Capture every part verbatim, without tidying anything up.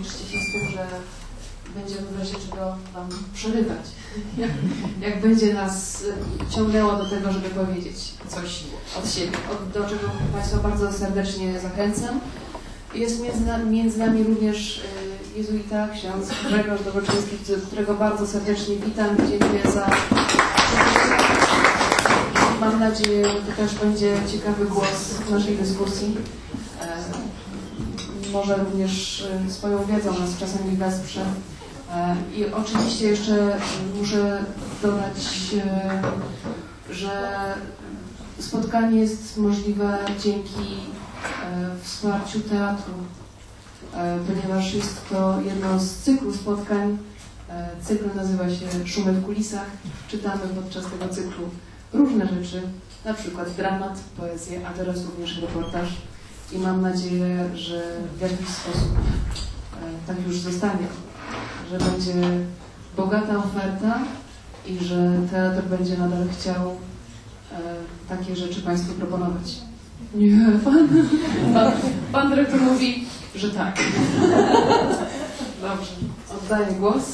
liczcie się z tym, że będziemy w razie czego Wam przerywać, jak, jak będzie nas ciągnęło do tego, żeby powiedzieć coś od siebie, od, do czego Państwa bardzo serdecznie zachęcam. Jest między nami, między nami również y, jezuita, ksiądz Grzegorz Doboczyński, którego bardzo serdecznie witam i dziękuję za... Mam nadzieję, że to też będzie ciekawy głos w naszej dyskusji. E, może również swoją wiedzą nas czasami wesprze. E, I oczywiście jeszcze muszę dodać, e, że spotkanie jest możliwe dzięki e, wsparciu teatru, e, ponieważ jest to jedno z cyklu spotkań. E, cykl nazywa się Szumy w kulisach. Czytamy podczas tego cyklu różne rzeczy, na przykład dramat, poezję, a teraz również reportaż. I mam nadzieję, że w jakiś sposób e, tak już zostanie, że będzie bogata oferta i że teatr będzie nadal chciał e, takie rzeczy Państwu proponować. Nie, pan, pan, pan dyrektor mówi, że tak. Dobrze, oddaję głos.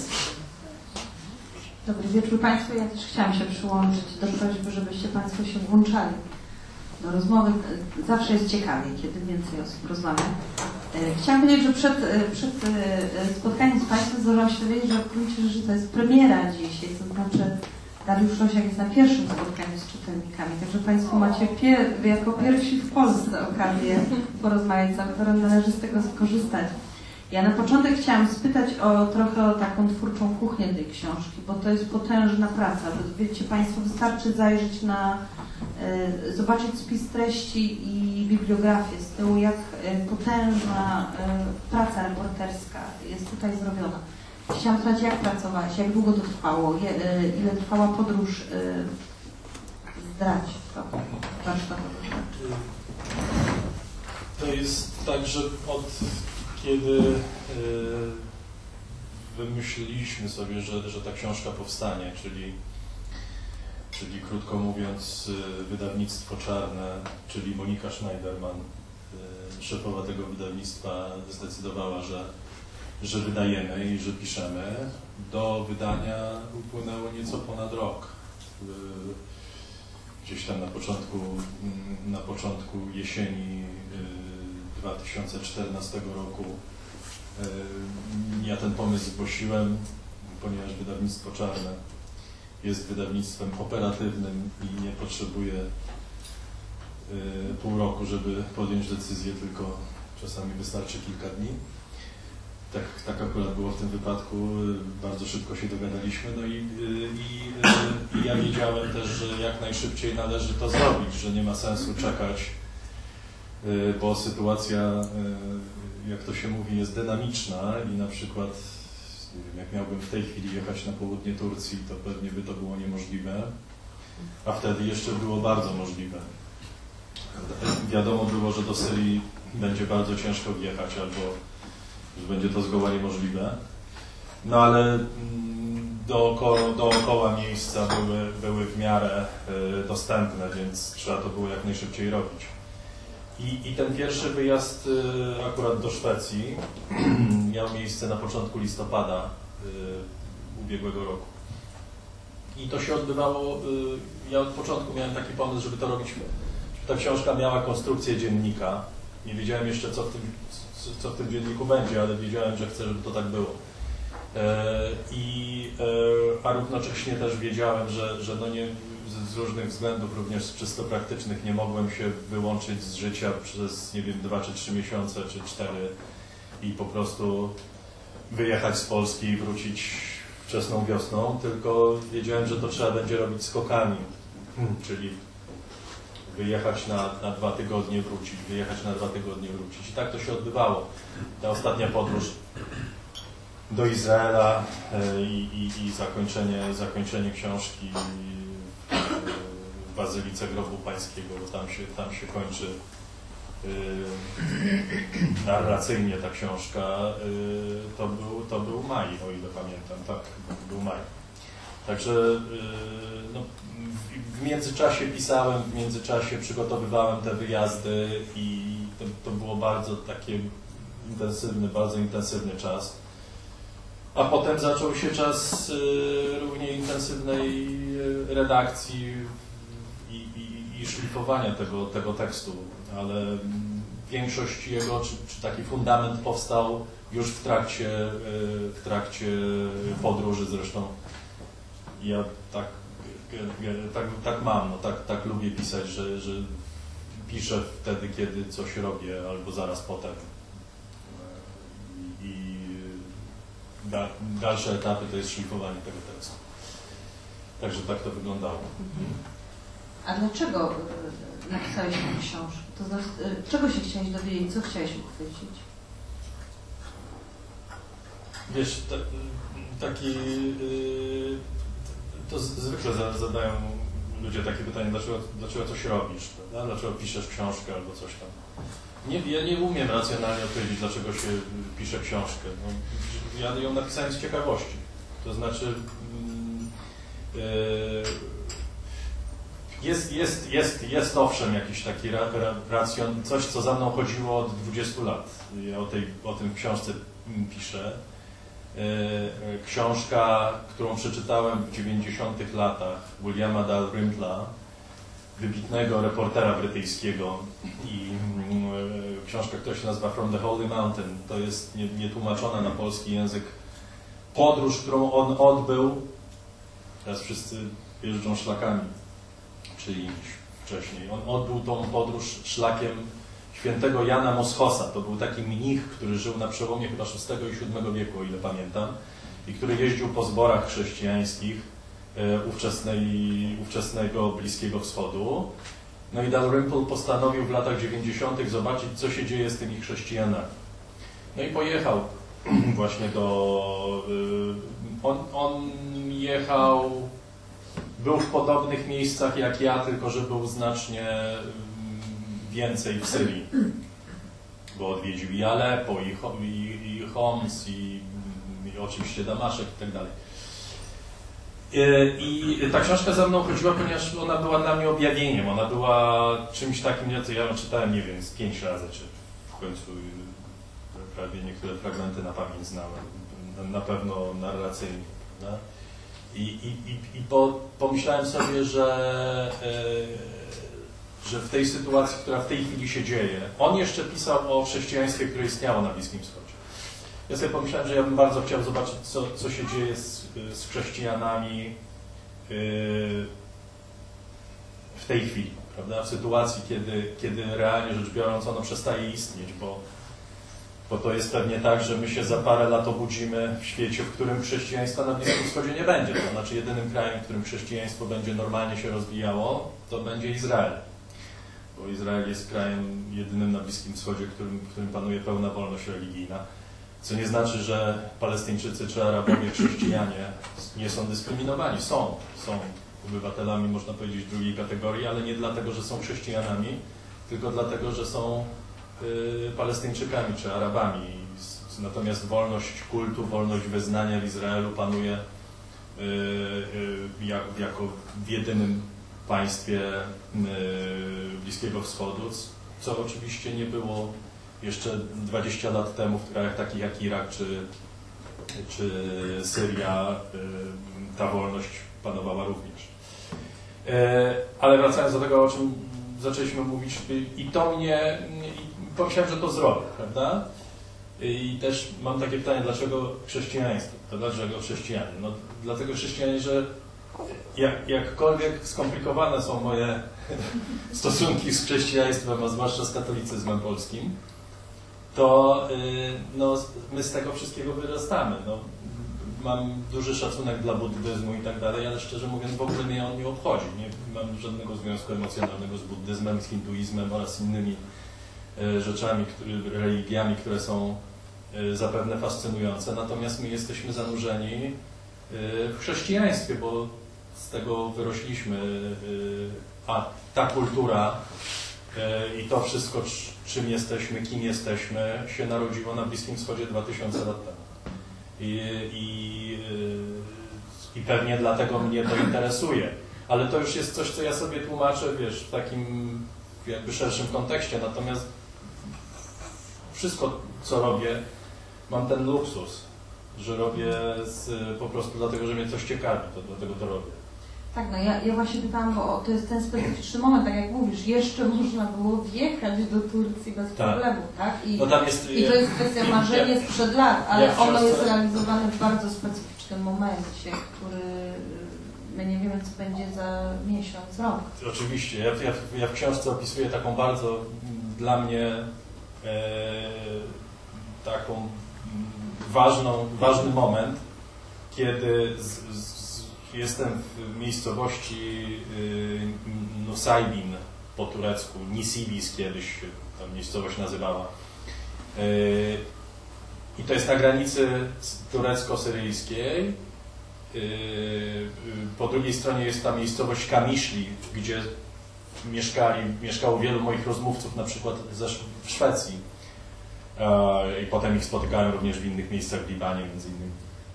Dobry wieczór Państwu. Ja też chciałam się przyłączyć do prośby, żebyście Państwo się włączali do rozmowy. Zawsze jest ciekawie, kiedy więcej osób rozmawia. Chciałam powiedzieć, że przed, przed spotkaniem z Państwem zdążyłam się dowiedzieć, że w gruncie rzeczy to jest premiera dzisiaj, to znaczy Dariusz Rosiak jest na pierwszym spotkaniu z czytelnikami, także Państwo macie pier jako pierwsi w Polsce okazję porozmawiać z autorem, należy z tego skorzystać. Ja na początek chciałam spytać o trochę o taką twórczą kuchnię tej książki, bo to jest potężna praca. Wiecie Państwo, wystarczy zajrzeć na, y, zobaczyć spis treści i bibliografię z tyłu, jak y, potężna y, praca reporterska jest tutaj zrobiona. Chciałam spytać, jak pracowałaś, jak długo to trwało, je, y, ile trwała podróż, y, zdrać to warsztatowe. To jest tak, że od kiedy y, wymyśliliśmy sobie, że, że ta książka powstanie, czyli, czyli krótko mówiąc y, wydawnictwo czarne, czyli Monika Schneiderman, y, szefowa tego wydawnictwa, zdecydowała, że, że wydajemy i że piszemy. Do wydania upłynęło nieco ponad rok. Y, gdzieś tam na początku, na początku jesieni dwa tysiące czternastego roku ja ten pomysł zgłosiłem, ponieważ wydawnictwo czarne jest wydawnictwem operatywnym i nie potrzebuje pół roku, żeby podjąć decyzję, tylko czasami wystarczy kilka dni. Tak, tak akurat było w tym wypadku, bardzo szybko się dogadaliśmy, no i, i, i ja wiedziałem też, że jak najszybciej należy to zrobić, że nie ma sensu czekać, bo sytuacja, jak to się mówi, jest dynamiczna i na przykład, nie wiem, jak miałbym w tej chwili jechać na południe Turcji, to pewnie by to było niemożliwe, a wtedy jeszcze było bardzo możliwe. Wiadomo było, że do Syrii będzie bardzo ciężko wjechać, albo że będzie to zgoła niemożliwe, no ale dookoła, dookoła miejsca były, były w miarę dostępne, więc trzeba to było jak najszybciej robić. I, I ten pierwszy wyjazd y, akurat do Szwecji miał miejsce na początku listopada y, ubiegłego roku. I to się odbywało, y, ja od początku miałem taki pomysł, żeby to robić, żeby ta książka miała konstrukcję dziennika. Nie wiedziałem jeszcze, co w tym, co w tym dzienniku będzie, ale wiedziałem, że chcę, żeby to tak było. E, i, e, a równocześnie też wiedziałem, że, że no nie, z różnych względów, również czysto praktycznych, nie mogłem się wyłączyć z życia przez, nie wiem, dwa czy trzy miesiące, czy cztery i po prostu wyjechać z Polski i wrócić wczesną wiosną, tylko wiedziałem, że to trzeba będzie robić skokami, hmm, czyli wyjechać na, na dwa tygodnie, wrócić, wyjechać na dwa tygodnie, wrócić. I tak to się odbywało. Ta ostatnia podróż do Izraela e, i, i, i zakończenie, zakończenie książki w Bazylice Grobu Pańskiego, bo tam się, tam się kończy y, narracyjnie ta książka, y, to, był, to był maj, o ile pamiętam, tak, był maj. Także y, no, w, w międzyczasie pisałem, w międzyczasie przygotowywałem te wyjazdy i to, to było bardzo takie intensywny, bardzo intensywny czas. A potem zaczął się czas y, równie intensywnej redakcji i, i, i szlifowania tego, tego tekstu, ale większość jego, czy, czy taki fundament powstał już w trakcie, y, w trakcie podróży. Zresztą ja tak, tak, tak mam, no, tak, tak lubię pisać, że, że piszę wtedy, kiedy coś robię, albo zaraz potem. I da, dalsze etapy to jest szlifowanie tego tekstu. Także tak to wyglądało. A dlaczego y, napisałeś tę książkę? To znaczy, y, czego się chciałeś dowiedzieć, co chciałeś uchwycić? Wiesz, ta, taki... Yy, to z, zwykle za, zadają ludzie takie pytanie, dlaczego, dlaczego coś robisz, prawda? Dlaczego piszesz książkę albo coś tam. Nie, ja nie umiem racjonalnie odpowiedzieć, dlaczego się pisze książkę. No, ja ją napisałem z ciekawości. To znaczy yy, jest, jest, jest, jest owszem jakiś taki ra, ra, racjon, coś, co za mną chodziło od dwudziestu lat. Ja o, tej, o tym w książce piszę. Książka, którą przeczytałem w dziewięćdziesiątych latach Williama Dalrympla, wybitnego reportera brytyjskiego, i książka, która się nazywa From the Holy Mountain, to jest nietłumaczona na polski język podróż, którą on odbył, teraz wszyscy jeżdżą szlakami, czyli wcześniej, on odbył tą podróż szlakiem świętego Jana Moschosa. To był taki mnich, który żył na przełomie chyba szóstego i siódmego wieku, o ile pamiętam, i który jeździł po zborach chrześcijańskich e, ówczesnej, ówczesnego Bliskiego Wschodu. No i Dalrymple postanowił w latach dziewięćdziesiątych zobaczyć, co się dzieje z tymi chrześcijanami. No i pojechał właśnie do... Y, on, on jechał... Był w podobnych miejscach jak ja, tylko że był znacznie więcej w Syrii, bo odwiedził i Aleppo, i, i, i Homs, i, i oczywiście Damaszek i tak dalej. I ta książka za mną chodziła, ponieważ ona była dla mnie objawieniem, ona była czymś takim, co ja ją czytałem, nie wiem, z pięć razy, czy w końcu prawie niektóre fragmenty na pamięć znałem, na pewno narracyjnie. No? I, i, i, i po, pomyślałem sobie, że że w tej sytuacji, która w tej chwili się dzieje, on jeszcze pisał o chrześcijaństwie, które istniało na Bliskim Wschodzie. Ja sobie pomyślałem, że ja bym bardzo chciał zobaczyć, co, co się dzieje z, z chrześcijanami yy, w tej chwili, prawda? W sytuacji, kiedy, kiedy realnie rzecz biorąc ono przestaje istnieć, bo, bo to jest pewnie tak, że my się za parę lat obudzimy w świecie, w którym chrześcijaństwa na Bliskim Wschodzie nie będzie. To znaczy jedynym krajem, w którym chrześcijaństwo będzie normalnie się rozwijało, to będzie Izrael. Bo Izrael jest krajem jedynym na Bliskim Wschodzie, w którym, w którym panuje pełna wolność religijna. Co nie znaczy, że Palestyńczycy czy Arabowie, chrześcijanie nie są dyskryminowani. Są. Są obywatelami, można powiedzieć, drugiej kategorii, ale nie dlatego, że są chrześcijanami, tylko dlatego, że są y, Palestyńczykami czy Arabami. Natomiast wolność kultu, wolność wyznania w Izraelu panuje y, y, jak, jako w jedynym państwie Bliskiego Wschodu, co oczywiście nie było jeszcze dwadzieścia lat temu w krajach takich jak Irak czy, czy Syria. Ta wolność panowała również. Ale wracając do tego, o czym zaczęliśmy mówić, i to mnie, i pomyślałem, że to zrobię, prawda? I też mam takie pytanie, dlaczego chrześcijaństwo? To dlaczego chrześcijanie? No dlatego chrześcijanie, że Jak, jakkolwiek skomplikowane są moje stosunki z chrześcijaństwem, a zwłaszcza z katolicyzmem polskim, to no, my z tego wszystkiego wyrastamy. No, mam duży szacunek dla buddyzmu i tak dalej, ale szczerze mówiąc w ogóle mnie on nie obchodzi. Nie mam żadnego związku emocjonalnego z buddyzmem, z hinduizmem oraz innymi rzeczami, które, religiami, które są zapewne fascynujące. Natomiast my jesteśmy zanurzeni w chrześcijaństwie, bo z tego wyrośliśmy, a ta kultura i to wszystko, czym jesteśmy, kim jesteśmy, się narodziło na Bliskim Wschodzie dwa tysiące lat temu. I, i, i pewnie dlatego mnie to interesuje. Ale to już jest coś, co ja sobie tłumaczę, wiesz, w takim jakby szerszym kontekście. Natomiast w wszystko, co robię, mam ten luksus, że robię z, po prostu dlatego, że mnie coś ciekawi, to dlatego to robię. Tak, no ja, ja właśnie pytałam, bo to jest ten specyficzny moment, tak jak mówisz, jeszcze można było wjechać do Turcji bez tak. problemu, tak? I, no tam jest, I to jest kwestia marzenia ja, sprzed lat, ale ja ono jest książce... realizowane w bardzo specyficznym momencie, który my nie wiemy, co będzie za miesiąc, rok. Oczywiście. Ja, ja, ja w książce opisuję taką bardzo dla mnie e, taką ważną, ważny moment, kiedy z, z, jestem w miejscowości y, Nusaybin po turecku, Nisibis kiedyś się ta miejscowość nazywała. Y, I to jest na granicy turecko-syryjskiej. Y, po drugiej stronie jest ta miejscowość Kamiszli, gdzie mieszkali, mieszkało wielu moich rozmówców, na przykład ze, w Szwecji. I potem ich spotykałem również w innych miejscach w Libanie między innymi.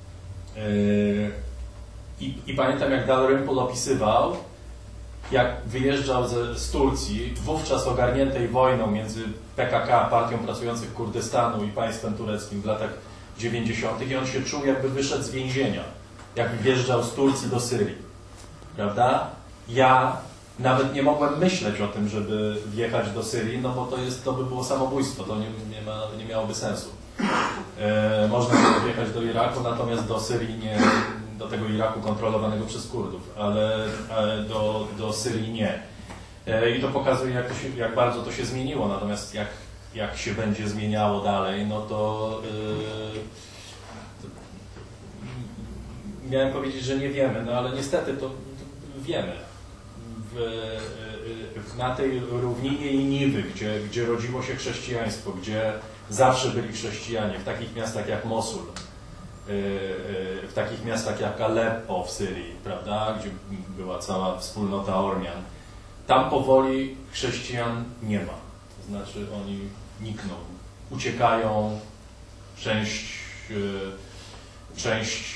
I, i pamiętam, jak Dalrymple opisywał, jak wyjeżdżał z, z Turcji, wówczas ogarniętej wojną między P K K, Partią Pracujących Kurdystanu i państwem tureckim w latach dziewięćdziesiątych i on się czuł, jakby wyszedł z więzienia, jak wjeżdżał z Turcji do Syrii. Prawda? Ja nawet nie mogłem myśleć o tym, żeby wjechać do Syrii, no bo to, jest, to by było samobójstwo, to nie, nie, ma, nie miałoby sensu. E, można było wjechać do Iraku, natomiast do Syrii nie, do tego Iraku kontrolowanego przez Kurdów, ale, ale do, do Syrii nie. E, I to pokazuje, jak, to się, jak bardzo to się zmieniło, natomiast jak, jak się będzie zmieniało dalej, no to e, miałem powiedzieć, że nie wiemy, no ale niestety to, to wiemy. W, na tej równinie i Niwy, gdzie, gdzie rodziło się chrześcijaństwo, gdzie zawsze byli chrześcijanie, w takich miastach jak Mosul, w takich miastach jak Aleppo w Syrii, prawda, gdzie była cała wspólnota Ormian, tam powoli chrześcijan nie ma. To znaczy oni nikną, uciekają, część, część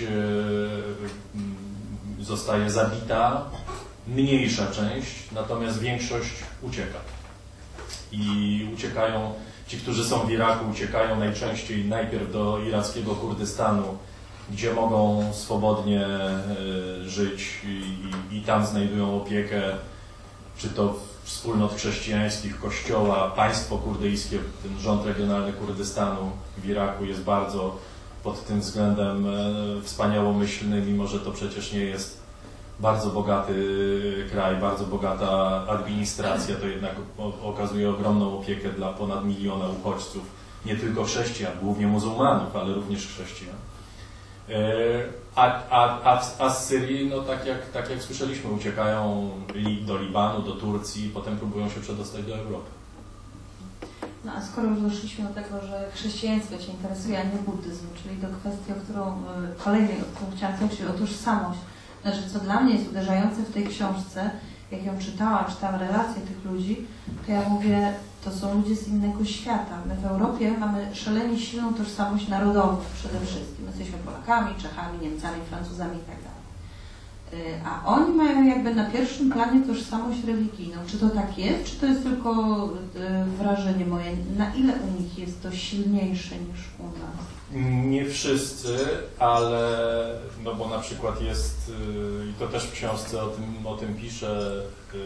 zostaje zabita, mniejsza część, natomiast większość ucieka. I uciekają, ci, którzy są w Iraku, uciekają najczęściej najpierw do irackiego Kurdystanu, gdzie mogą swobodnie y, żyć i, i, i tam znajdują opiekę, czy to wspólnot chrześcijańskich, kościoła, państwo kurdyjskie, ten rząd regionalny Kurdystanu w Iraku jest bardzo pod tym względem y, wspaniałomyślny, mimo że to przecież nie jest bardzo bogaty kraj, bardzo bogata administracja, to jednak okazuje ogromną opiekę dla ponad miliona uchodźców, nie tylko chrześcijan, głównie muzułmanów, ale również chrześcijan. A, a, a, a z Syrii, no tak jak, tak jak słyszeliśmy, uciekają do Libanu, do Turcji i potem próbują się przedostać do Europy. No a skoro już doszliśmy do tego, że chrześcijaństwo Cię interesuje, a nie buddyzm, czyli do kwestii, o którą kolejnej, o którą chciałam powiedzieć, czyli o tożsamość. Znaczy, co dla mnie jest uderzające w tej książce, jak ją czytałam, czytałam relacje tych ludzi, to ja mówię, to są ludzie z innego świata. My w Europie mamy szalenie silną tożsamość narodową przede wszystkim. Jesteśmy Polakami, Czechami, Niemcami, Francuzami i tak dalej. A oni mają jakby na pierwszym planie tożsamość religijną. Czy to tak jest, czy to jest tylko wrażenie moje? Na ile u nich jest to silniejsze niż u nas? Nie wszyscy, ale no bo na przykład jest, i to też w książce o tym, o tym piszę,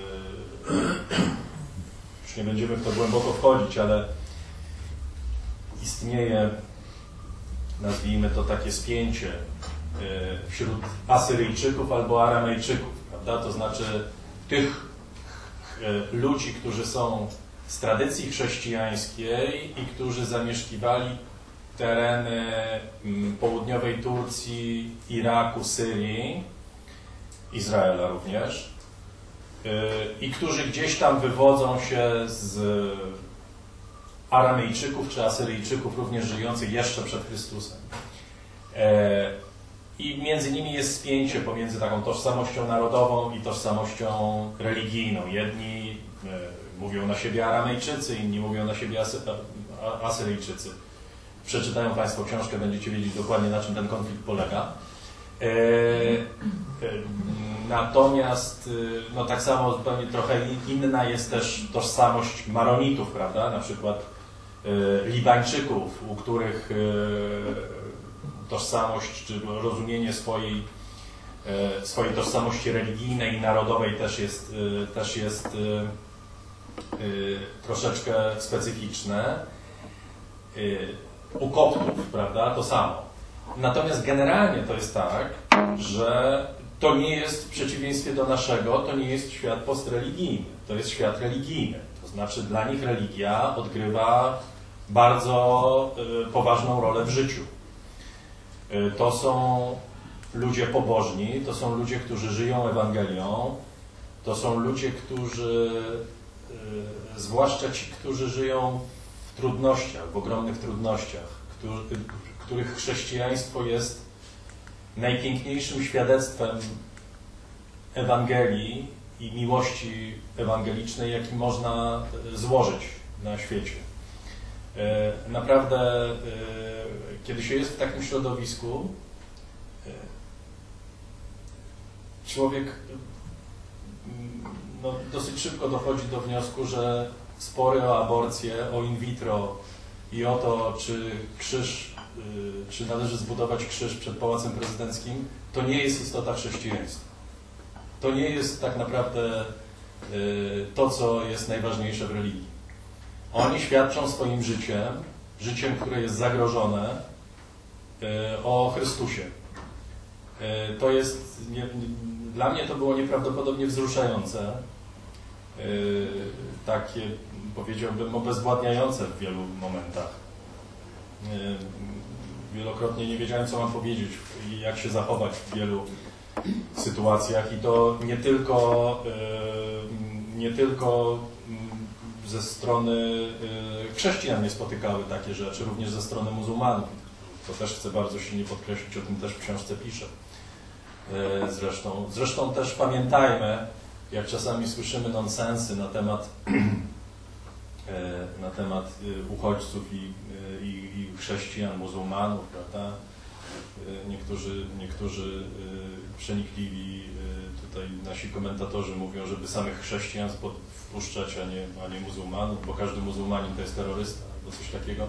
już nie będziemy w to głęboko wchodzić, ale istnieje, nazwijmy to takie spięcie wśród Asyryjczyków albo Aramejczyków, prawda? To znaczy tych ludzi, którzy są z tradycji chrześcijańskiej i którzy zamieszkiwali tereny południowej Turcji, Iraku, Syrii, Izraela również, i którzy gdzieś tam wywodzą się z Aramejczyków czy Asyryjczyków również żyjących jeszcze przed Chrystusem. I między nimi jest spięcie pomiędzy taką tożsamością narodową i tożsamością religijną. Jedni mówią na siebie Aramejczycy, inni mówią na siebie Asy Asyryjczycy. Przeczytają Państwo książkę, będziecie wiedzieć dokładnie, na czym ten konflikt polega. E, e, natomiast no tak samo zupełnie trochę inna jest też tożsamość Maronitów, prawda? Na przykład Libańczyków, u których tożsamość czy rozumienie swojej, swojej tożsamości religijnej i narodowej też jest, też jest troszeczkę specyficzne. U Koptów, prawda, to samo. Natomiast generalnie to jest tak, że to nie jest w przeciwieństwie do naszego, to nie jest świat postreligijny, to jest świat religijny. To znaczy dla nich religia odgrywa bardzo y, poważną rolę w życiu. Y, to są ludzie pobożni, to są ludzie, którzy żyją Ewangelią, to są ludzie, którzy, y, zwłaszcza ci, którzy żyją w trudnościach, w ogromnych trudnościach, którzy, których chrześcijaństwo jest najpiękniejszym świadectwem Ewangelii i miłości ewangelicznej, jaki można złożyć na świecie. Naprawdę, kiedy się jest w takim środowisku, człowiek no, dosyć szybko dochodzi do wniosku, że spory o aborcję, o in vitro i o to, czy krzyż, czy należy zbudować krzyż przed Pałacem Prezydenckim, to nie jest istota chrześcijaństwa. To nie jest tak naprawdę to, co jest najważniejsze w religii. Oni świadczą swoim życiem, życiem, które jest zagrożone, o Chrystusie. To jest, nie, dla mnie to było nieprawdopodobnie wzruszające, takie, powiedziałbym, obezwładniające w wielu momentach. Wielokrotnie nie wiedziałem, co mam powiedzieć i jak się zachować w wielu sytuacjach i to nie tylko, nie tylko ze strony chrześcijan mnie spotykały takie rzeczy, również ze strony muzułmanów. To też chcę bardzo silnie podkreślić, o tym też w książce piszę. Zresztą, zresztą też pamiętajmy, jak czasami słyszymy nonsensy na temat, na temat uchodźców i, i, i chrześcijan, muzułmanów, prawda? Niektórzy, niektórzy przenikliwi tutaj nasi komentatorzy mówią, żeby samych chrześcijan wpuszczać, a nie, a nie muzułmanów, bo każdy muzułmanin to jest terrorysta albo coś takiego.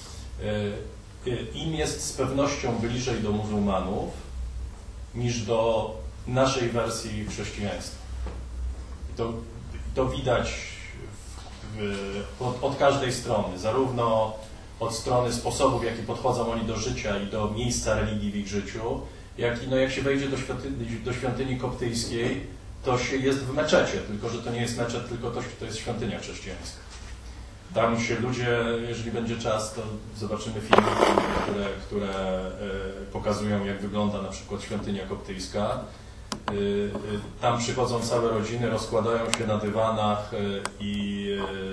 Im jest z pewnością bliżej do muzułmanów niż do naszej wersji chrześcijaństwa. I to, to widać w, w, od, od każdej strony, zarówno od strony sposobów, w jaki podchodzą oni do życia i do miejsca religii w ich życiu, jak i no, jak się wejdzie do świątyni, do świątyni koptyjskiej, to się jest w meczecie, tylko że to nie jest meczet, tylko to, to jest świątynia chrześcijańska. Tam się ludzie, jeżeli będzie czas, to zobaczymy filmy, które, które pokazują, jak wygląda na przykład świątynia koptyjska. Tam przychodzą całe rodziny, rozkładają się na dywanach i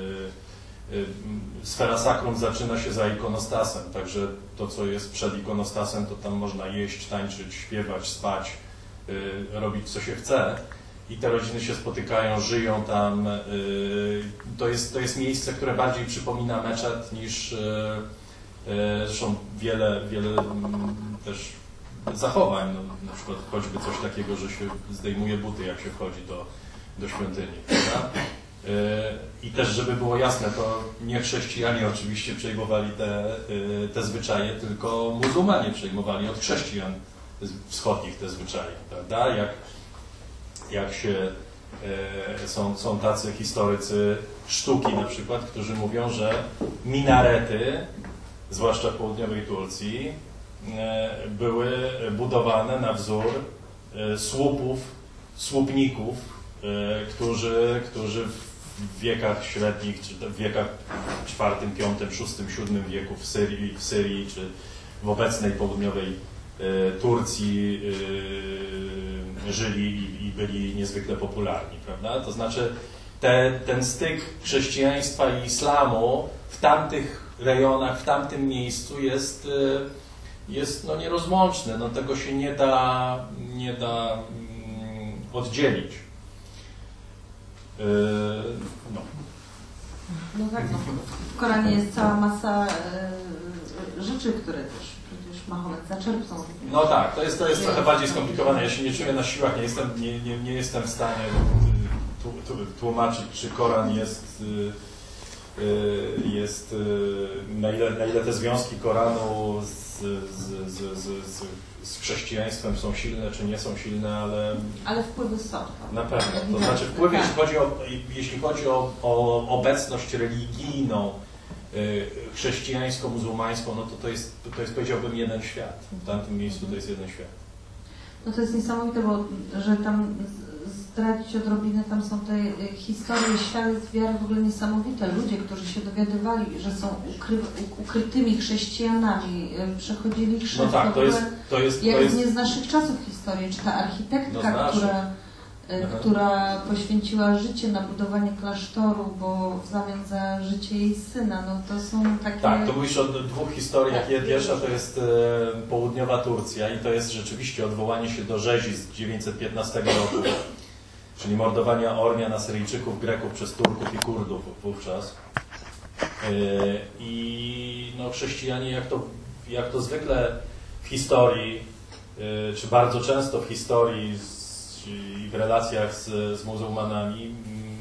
sfera sakrum zaczyna się za ikonostasem, także to, co jest przed ikonostasem, to tam można jeść, tańczyć, śpiewać, spać, robić co się chce. I te rodziny się spotykają, żyją tam. To jest, to jest miejsce, które bardziej przypomina meczet niż zresztą wiele, wiele też zachowań. No, na przykład choćby coś takiego, że się zdejmuje buty, jak się wchodzi do, do świątyni. Prawda? I też, żeby było jasne, to nie chrześcijanie oczywiście przejmowali te, te zwyczaje, tylko muzułmanie przejmowali od chrześcijan wschodnich te zwyczaje. Prawda? Jak, jak się e, są, są tacy historycy sztuki na przykład, którzy mówią, że minarety, zwłaszcza w południowej Turcji, e, były budowane na wzór e, słupów, słupników, e, którzy, którzy w wiekach średnich, czy w wiekach czwartym, piątym, szóstym, siódmym wieku w Syrii, w Syrii czy w obecnej południowej Turcji żyli i, i byli niezwykle popularni, prawda? To znaczy te, ten styk chrześcijaństwa i islamu w tamtych rejonach, w tamtym miejscu jest, jest no, nierozłączny. No, tego się nie da, nie da mm, oddzielić. Yy, no. No tak, no. W Koranie jest cała masa e, rzeczy, które też Mahomet zaczerpnął. No tak, to jest, to jest trochę bardziej skomplikowane. Ja się nie czuję na siłach, nie jestem, nie, nie, nie jestem w stanie tłumaczyć, czy Koran jest y, jest y, na, ile, na ile te związki Koranu z, z, z, z, z, z chrześcijaństwem są silne, czy nie są silne, ale... Ale wpływy są. Na pewno. To znaczy wpływy, jeśli chodzi o, jeśli chodzi o, o obecność religijną, y, chrześcijańsko-muzułmańską, no to to jest, to jest, powiedziałbym, jeden świat. W tamtym miejscu to jest jeden świat. No to jest niesamowite, bo że tam zdradzić odrobinę, tam są te historie świadectw wiary w ogóle niesamowite. Ludzie, którzy się dowiadywali, że są ukry, ukrytymi chrześcijanami, przechodzili chrzest. No tak, to jest... To jest, to jak jest... nie z naszych czasów historii, czy ta architektka, No która, Aha. która poświęciła życie na budowanie klasztoru, bo w zamian za życie jej syna, no to są takie... Tak, to mówisz o dwóch historiach. Pierwsza to jest e, południowa Turcja i to jest rzeczywiście odwołanie się do rzezi z dziewięćset piętnastego roku, czyli mordowania Ormian, Asyryjczyków, Greków przez Turków i Kurdów wówczas. E, I no, chrześcijanie, jak to, jak to zwykle w historii, e, czy bardzo często w historii z, i w relacjach z, z muzułmanami, m,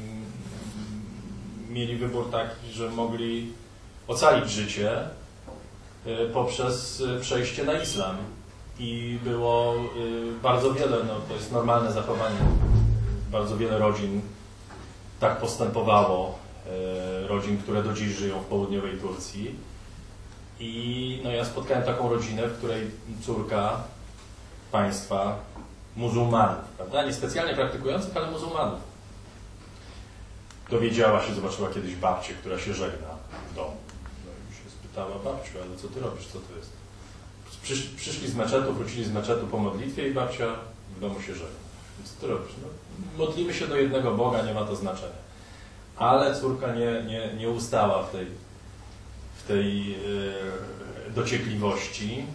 mieli wybór taki, że mogli ocalić życie y, poprzez y, przejście na islam. I było y, bardzo wiele, no to jest normalne zachowanie, bardzo wiele rodzin tak postępowało, y, rodzin, które do dziś żyją w południowej Turcji. I no, ja spotkałem taką rodzinę, w której córka państwa muzułmanów, prawda? Nie specjalnie praktykujących, ale muzułmanów. Dowiedziała się, zobaczyła kiedyś babcię, która się żegna w domu. No i się spytała: babciu, ale co ty robisz, co to jest? Przysz, przyszli z meczetu, wrócili z meczetu po modlitwie i babcia w domu się żegna. Co ty robisz? No, modlimy się do jednego Boga, nie ma to znaczenia. Ale córka nie, nie, nie ustała w tej, w tej yy, dociekliwości.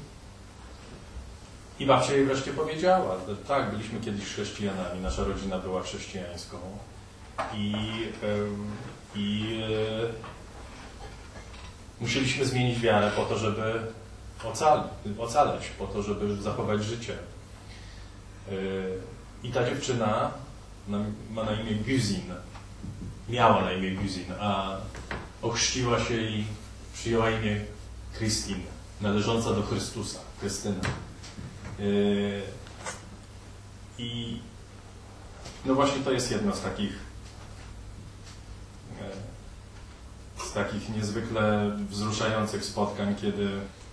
I babcia jej wreszcie powiedziała, że tak, byliśmy kiedyś chrześcijanami, nasza rodzina była chrześcijańską i, y, i y, musieliśmy zmienić wiarę po to, żeby ocali, ocaleć, po to, żeby zachować życie. Y, I ta dziewczyna na, ma na imię Güzin, miała na imię Güzin, a ochrzciła się i przyjęła imię Christine, należąca do Chrystusa, Krystyna. I no właśnie to jest jedno z takich z takich niezwykle wzruszających spotkań, kiedy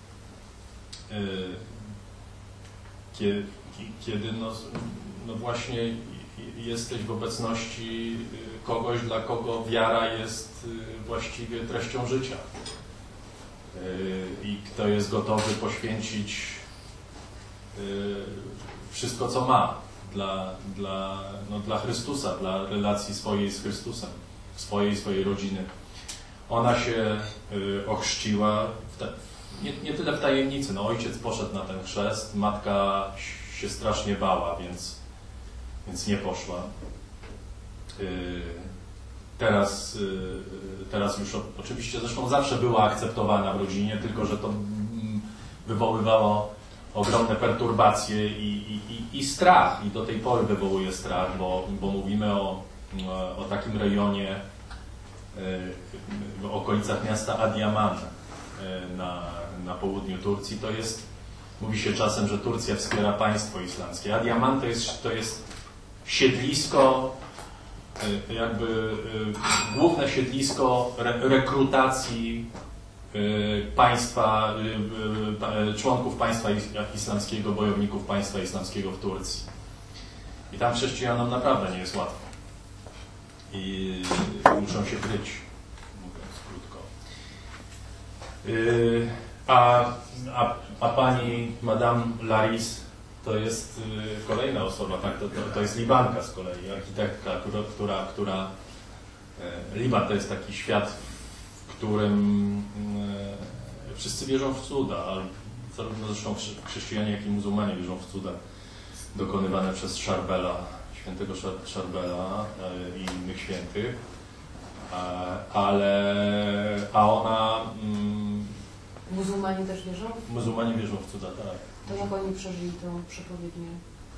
kiedy, kiedy no, no właśnie jesteś w obecności kogoś, dla kogo wiara jest właściwie treścią życia i kto jest gotowy poświęcić wszystko, co ma dla, dla, no, dla Chrystusa, dla relacji swojej z Chrystusem, swojej, swojej rodziny. Ona się y, ochrzciła, w te, nie, nie tyle w tajemnicy, no ojciec poszedł na ten chrzest, matka się strasznie bała, więc, więc nie poszła. Y, teraz, y, teraz już o, oczywiście, zresztą zawsze była akceptowana w rodzinie, tylko że to mm, wywoływało ogromne perturbacje i, i, i, i strach, i do tej pory wywołuje strach, bo, bo mówimy o, o takim rejonie w okolicach miasta Adiaman na, na południu Turcji. To jest, mówi się czasem, że Turcja wspiera państwo islamskie. Adiaman to jest, to jest siedlisko, jakby główne siedlisko re, rekrutacji państwa, członków państwa islamskiego, bojowników państwa islamskiego w Turcji. I tam chrześcijanom naprawdę nie jest łatwo. I muszą się kryć, mówiąc krótko. A, a, a pani Madame Laris to jest kolejna osoba, tak? to, to, to jest Libanka z kolei, architektka, która, która, która Liban to jest taki świat, w którym e, wszyscy wierzą w cuda, a zarówno zresztą chrześcijanie, jak i muzułmanie wierzą w cuda dokonywane przez Szarbela, świętego Szarbela e, i innych świętych, a, ale a ona... Mm, muzułmanie też wierzą? Muzułmanie wierzą w cuda, tak. To jak oni przeżyli tą przepowiednię?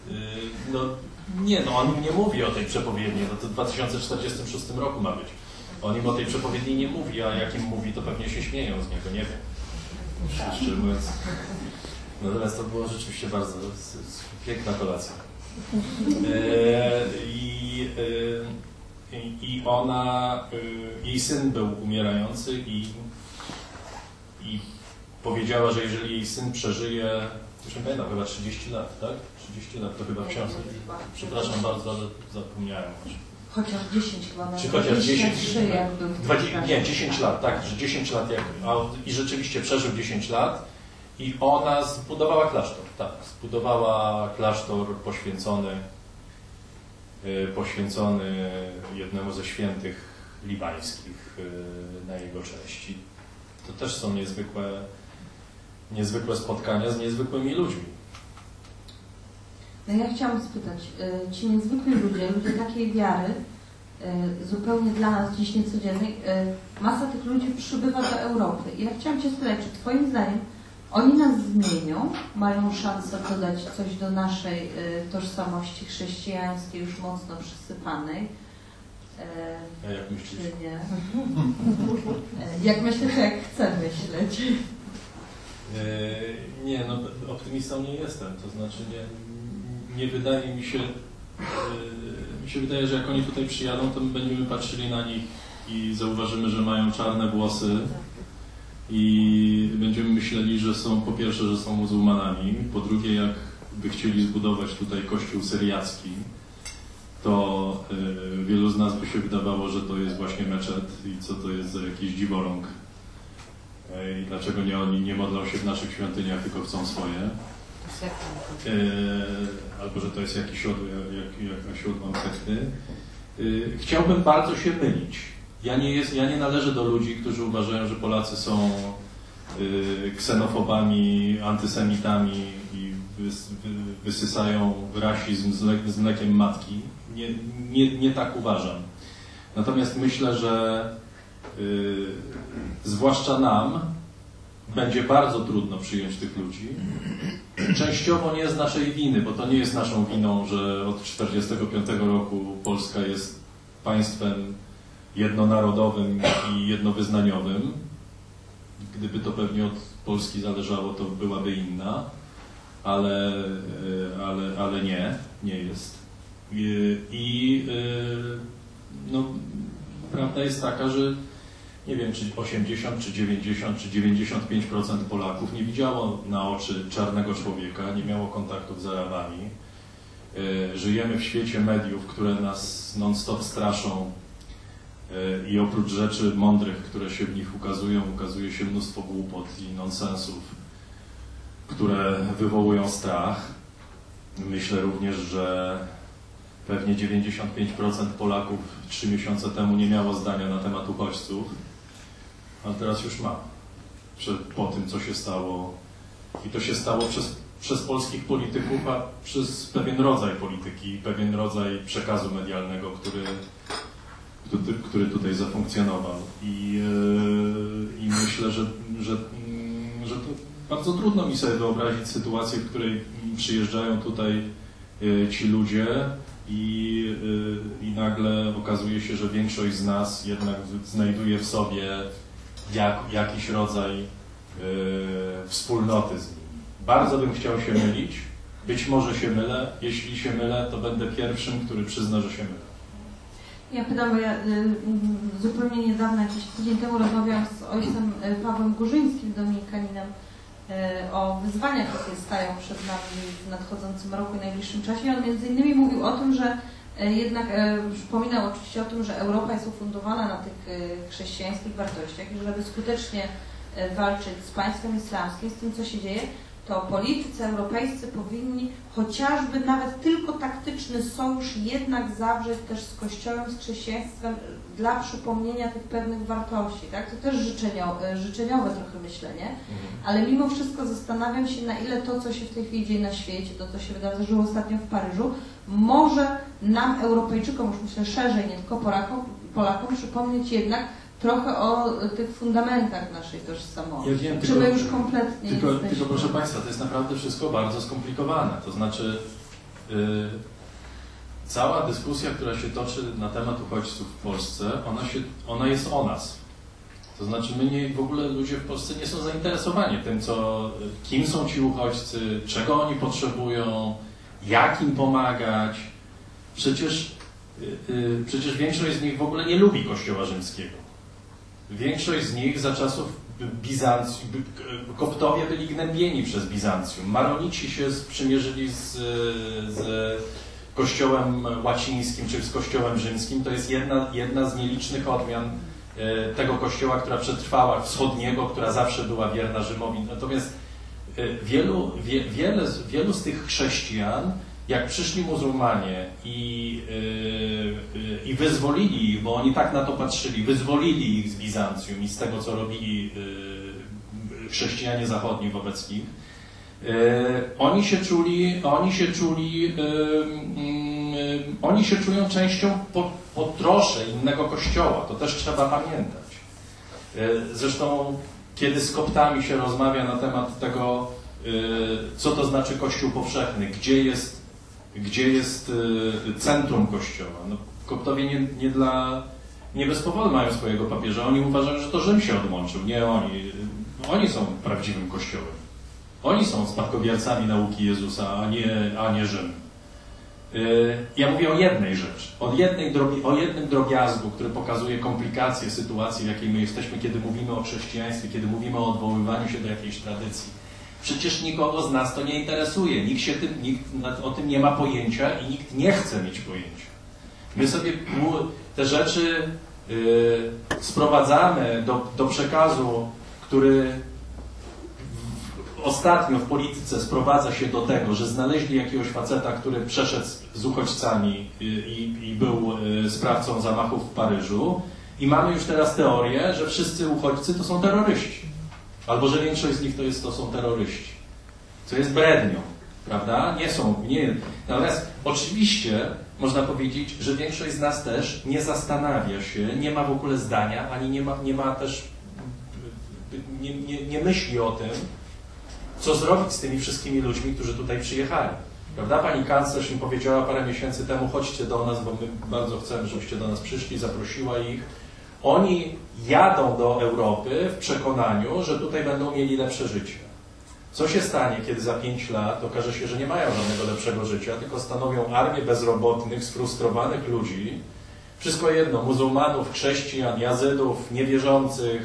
No nie, no on nie mówi o tej przepowiedni, no to w dwa tysiące czterdziestym szóstym roku ma być. On im o tej przepowiedni nie mówi, a jak im mówi, to pewnie się śmieją z niego, nie wiem. Szczerze mówiąc. Natomiast to było rzeczywiście bardzo piękna kolacja. E, i, e, I ona, e, jej syn był umierający i, i powiedziała, że jeżeli jej syn przeżyje, już nie pamiętam, chyba trzydzieści lat, tak? trzydzieści lat to chyba w książce. Przepraszam bardzo, ale zapomniałem. Chociaż dziesięć chyba. Czy chociaż dziesięć? dwadzieścia, nie, dziesięć lat, tak, że dziesięć lat jak, a, i rzeczywiście przeżył dziesięć lat i ona zbudowała klasztor, tak, zbudowała klasztor poświęcony, y, poświęcony jednemu ze świętych libańskich y, na jego cześć. I to też są niezwykłe, niezwykłe spotkania z niezwykłymi ludźmi. No ja chciałam spytać, ci niezwykli ludzie, ludzie takiej wiary, zupełnie dla nas dziś niecodziennej, masa tych ludzi przybywa do Europy. I ja chciałam Cię spytać, czy Twoim zdaniem oni nas zmienią, mają szansę dodać coś do naszej tożsamości chrześcijańskiej, już mocno przysypanej? A jak myślisz? Czy nie? Jak myślę, to jak chcę myśleć. Nie, no optymistą nie jestem, to znaczy nie, nie wydaje mi się, yy, mi się wydaje, że jak oni tutaj przyjadą, to my będziemy patrzyli na nich i zauważymy, że mają czarne włosy i będziemy myśleli, że są, po pierwsze, że są muzułmanami, po drugie, jak by chcieli zbudować tutaj kościół syriacki, to yy, wielu z nas by się wydawało, że to jest właśnie meczet i co to jest za jakiś dziworąg. I dlaczego nie oni nie modlą się w naszych świątyniach, tylko chcą swoje. E, albo że to jest jakiś jak, jakaś odłam sekty. E, chciałbym bardzo się mylić. Ja nie, jest, ja nie należę do ludzi, którzy uważają, że Polacy są e, ksenofobami, antysemitami i wys, wy, wysysają rasizm z, le, z mlekiem matki. Nie, nie, nie tak uważam. Natomiast myślę, że Yy, zwłaszcza nam będzie bardzo trudno przyjąć tych ludzi. Częściowo nie z naszej winy, bo to nie jest naszą winą, że od tysiąc dziewięćset czterdziestego piątego roku Polska jest państwem jednonarodowym i jednowyznaniowym. Gdyby to pewnie od Polski zależało, to byłaby inna, ale, yy, ale, ale nie, nie jest. Yy, I yy, no, prawda jest taka, że nie wiem, czy osiemdziesiąt, czy dziewięćdziesiąt, czy dziewięćdziesiąt pięć procent Polaków nie widziało na oczy czarnego człowieka, nie miało kontaktów z Arabami. Żyjemy w świecie mediów, które nas non-stop straszą i oprócz rzeczy mądrych, które się w nich ukazują, ukazuje się mnóstwo głupot i nonsensów, które wywołują strach. Myślę również, że pewnie dziewięćdziesiąt pięć procent Polaków trzy miesiące temu nie miało zdania na temat uchodźców, a teraz już ma. Po tym, co się stało. I to się stało przez, przez polskich polityków, a przez pewien rodzaj polityki, pewien rodzaj przekazu medialnego, który, który, który tutaj zafunkcjonował. I, yy, i myślę, że, że, yy, że to bardzo trudno mi sobie wyobrazić sytuację, w której przyjeżdżają tutaj yy, ci ludzie, I, yy, i nagle okazuje się, że większość z nas jednak znajduje w sobie jak, jakiś rodzaj yy, wspólnoty z nimi. Bardzo bym chciał się mylić, być może się mylę, jeśli się mylę, to będę pierwszym, który przyzna, że się mylę. Ja pytam, bo ja y, y, zupełnie niedawno, jakiś tydzień temu rozmawiałam z ojcem Pawłem Górzyńskim, dominikaninem, o wyzwaniach, jakie stają przed nami w nadchodzącym roku i najbliższym czasie. On między innymi mówił o tym, że jednak przypominał oczywiście o tym, że Europa jest ufundowana na tych chrześcijańskich wartościach i żeby skutecznie walczyć z państwem islamskim, z tym, co się dzieje, to politycy europejscy powinni chociażby nawet tylko taktyczny sojusz jednak zawrzeć też z Kościołem, z chrześcijaństwem dla przypomnienia tych pewnych wartości. Tak? To też życzeniowe, życzeniowe trochę myślenie, ale mimo wszystko zastanawiam się, na ile to, co się w tej chwili dzieje na świecie, to, co się wydarzyło ostatnio w Paryżu, może nam, Europejczykom, już myślę szerzej, nie tylko Polakom, Polakom przypomnieć jednak trochę o tych fundamentach naszej tożsamości. Ja wiem, Czy tylko, my już kompletnie tylko, jesteśmy... tylko proszę Państwa, to jest naprawdę wszystko bardzo skomplikowane. To znaczy, yy, cała dyskusja, która się toczy na temat uchodźców w Polsce, ona, się, ona jest o nas. To znaczy my nie, w ogóle ludzie w Polsce nie są zainteresowani tym, co, kim są ci uchodźcy, czego oni potrzebują, jak im pomagać. Przecież, yy, przecież większość z nich w ogóle nie lubi Kościoła rzymskiego. Większość z nich za czasów Bizancjum, Koptowie byli gnębieni przez Bizancjum. Maronici się sprzymierzyli z, z Kościołem łacińskim czy z Kościołem rzymskim. To jest jedna, jedna z nielicznych odmian tego kościoła, która przetrwała, wschodniego, która zawsze była wierna Rzymowi. Natomiast wielu, wie, wiele, wielu z tych chrześcijan, jak przyszli muzułmanie i, yy, i wyzwolili ich, bo oni tak na to patrzyli, wyzwolili ich z Bizancjum i z tego, co robili yy, chrześcijanie zachodni wobec nich, yy, oni się czuli, oni się czuli, yy, yy, oni się czują częścią po, po trosze innego kościoła, to też trzeba pamiętać. Yy, zresztą, kiedy z Koptami się rozmawia na temat tego, yy, co to znaczy Kościół powszechny, gdzie jest gdzie jest centrum Kościoła. No, Koptowie nie, nie, dla, nie bez powodu mają swojego papieża. Oni uważają, że to Rzym się odłączył, nie oni. Oni są prawdziwym Kościołem. Oni są spadkobiercami nauki Jezusa, a nie, a nie Rzym. Ja mówię o jednej rzeczy, o, jednej drobi, o jednym drobiazgu, który pokazuje komplikacje sytuacji, w jakiej my jesteśmy, kiedy mówimy o chrześcijaństwie, kiedy mówimy o odwoływaniu się do jakiejś tradycji. Przecież nikogo z nas to nie interesuje, nikt, się tym, nikt o tym nie ma pojęcia i nikt nie chce mieć pojęcia. My sobie te rzeczy yy, sprowadzamy do, do przekazu, który w, ostatnio w polityce sprowadza się do tego, że znaleźli jakiegoś faceta, który przeszedł z uchodźcami i, i, i był yy, sprawcą zamachów w Paryżu i mamy już teraz teorię, że wszyscy uchodźcy to są terroryści. Albo że większość z nich to, jest, to są terroryści, co jest brednią, prawda? Nie są, nie. Natomiast oczywiście można powiedzieć, że większość z nas też nie zastanawia się, nie ma w ogóle zdania, ani nie ma, nie ma też, nie, nie, nie myśli o tym, co zrobić z tymi wszystkimi ludźmi, którzy tutaj przyjechali. Prawda? Pani kanclerz im powiedziała parę miesięcy temu, chodźcie do nas, bo my bardzo chcemy, żebyście do nas przyszli, zaprosiła ich. Oni jadą do Europy w przekonaniu, że tutaj będą mieli lepsze życie. Co się stanie, kiedy za pięć lat okaże się, że nie mają żadnego lepszego życia, tylko stanowią armię bezrobotnych, sfrustrowanych ludzi, wszystko jedno, muzułmanów, chrześcijan, jazydów, niewierzących.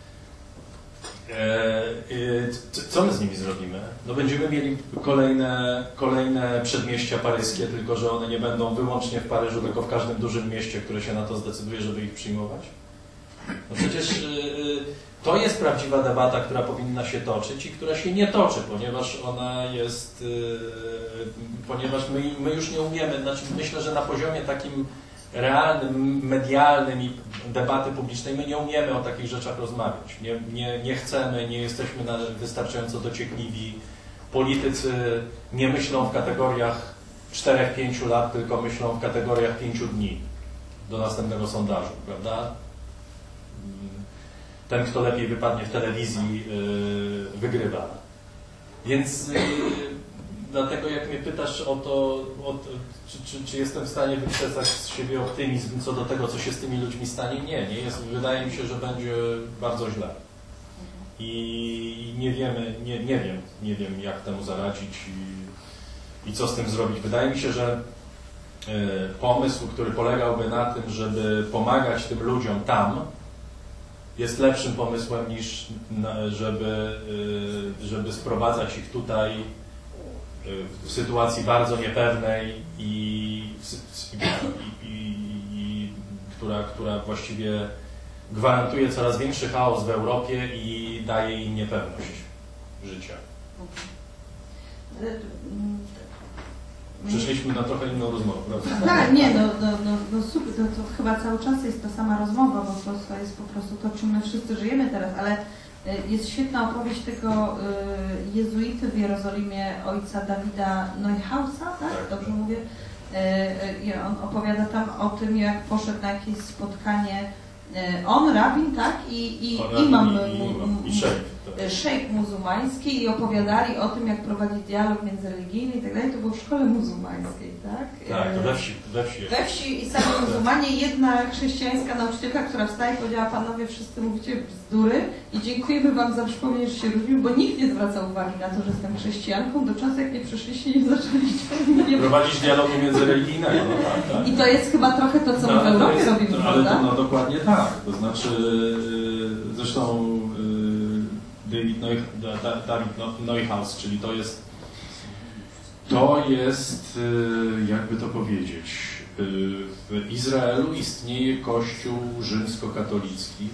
Co my z nimi zrobimy? No będziemy mieli kolejne, kolejne przedmieścia paryskie, tylko że one nie będą wyłącznie w Paryżu, tylko w każdym dużym mieście, które się na to zdecyduje, żeby ich przyjmować. No przecież yy, to jest prawdziwa debata, która powinna się toczyć i która się nie toczy, ponieważ ona jest, yy, ponieważ my, my już nie umiemy, znaczy myślę, że na poziomie takim realnym, medialnym i debaty publicznej my nie umiemy o takich rzeczach rozmawiać. Nie, nie, nie chcemy, nie jesteśmy na, wystarczająco dociekliwi. Politycy nie myślą w kategoriach czterech pięciu lat, tylko myślą w kategoriach pięciu dni do następnego sondażu, prawda? Ten, kto lepiej wypadnie w telewizji, yy, wygrywa. Więc yy, dlatego jak mnie pytasz o to, o to czy, czy, czy jestem w stanie wykrzesać z siebie optymizm co do tego, co się z tymi ludźmi stanie, nie, nie jest. Wydaje mi się, że będzie bardzo źle. I nie wiemy, nie, nie wiem, nie wiem jak temu zaradzić i, i co z tym zrobić. Wydaje mi się, że y, pomysł, który polegałby na tym, żeby pomagać tym ludziom tam, jest lepszym pomysłem niż na, żeby, y, żeby sprowadzać ich tutaj w sytuacji bardzo niepewnej i, i, i, i która, która właściwie gwarantuje coraz większy chaos w Europie i daje im niepewność życia. Przyszliśmy na trochę inną rozmowę, prawda? Tak, nie, no, no, no, no super, to, to chyba cały czas jest ta sama rozmowa, bo to jest po prostu to, czym my wszyscy żyjemy teraz, ale jest świetna opowieść tego y, jezuity w Jerozolimie, ojca Dawida Neuhausa, tak? tak Dobrze tak. mówię? Y, y, on opowiada tam o tym, jak poszedł na jakieś spotkanie, y, on, rabin, tak? I, i on, imam, i, i, i, i szejk. tak. szejk muzułmański i opowiadali o tym, jak prowadzić dialog międzyreligijny i tak dalej. To było w szkole muzułmańskiej, tak? Tak, to we wsi. We wsi, we wsi i sami muzułmanie. Jedna chrześcijańska nauczycielka, która wstała i powiedziała: panowie, wszyscy mówicie bzdury i dziękujemy wam za przypomnienie, że się różnił, bo nikt nie zwracał uwagi na to, że jestem chrześcijanką, do czasu jak nie przyszliście i nie zaczęliście nie prowadzić dialogu międzyreligijnego. No, tak, tak. I to jest chyba trochę to, co No, my w to Europie jest, robimy, to, ale prawda? to, no dokładnie tak. To znaczy, yy, zresztą yy, David, Neu, da, David Neuhaus, czyli to jest, to jest, yy, jakby to powiedzieć, yy, w Izraelu istnieje kościół rzymskokatolicki,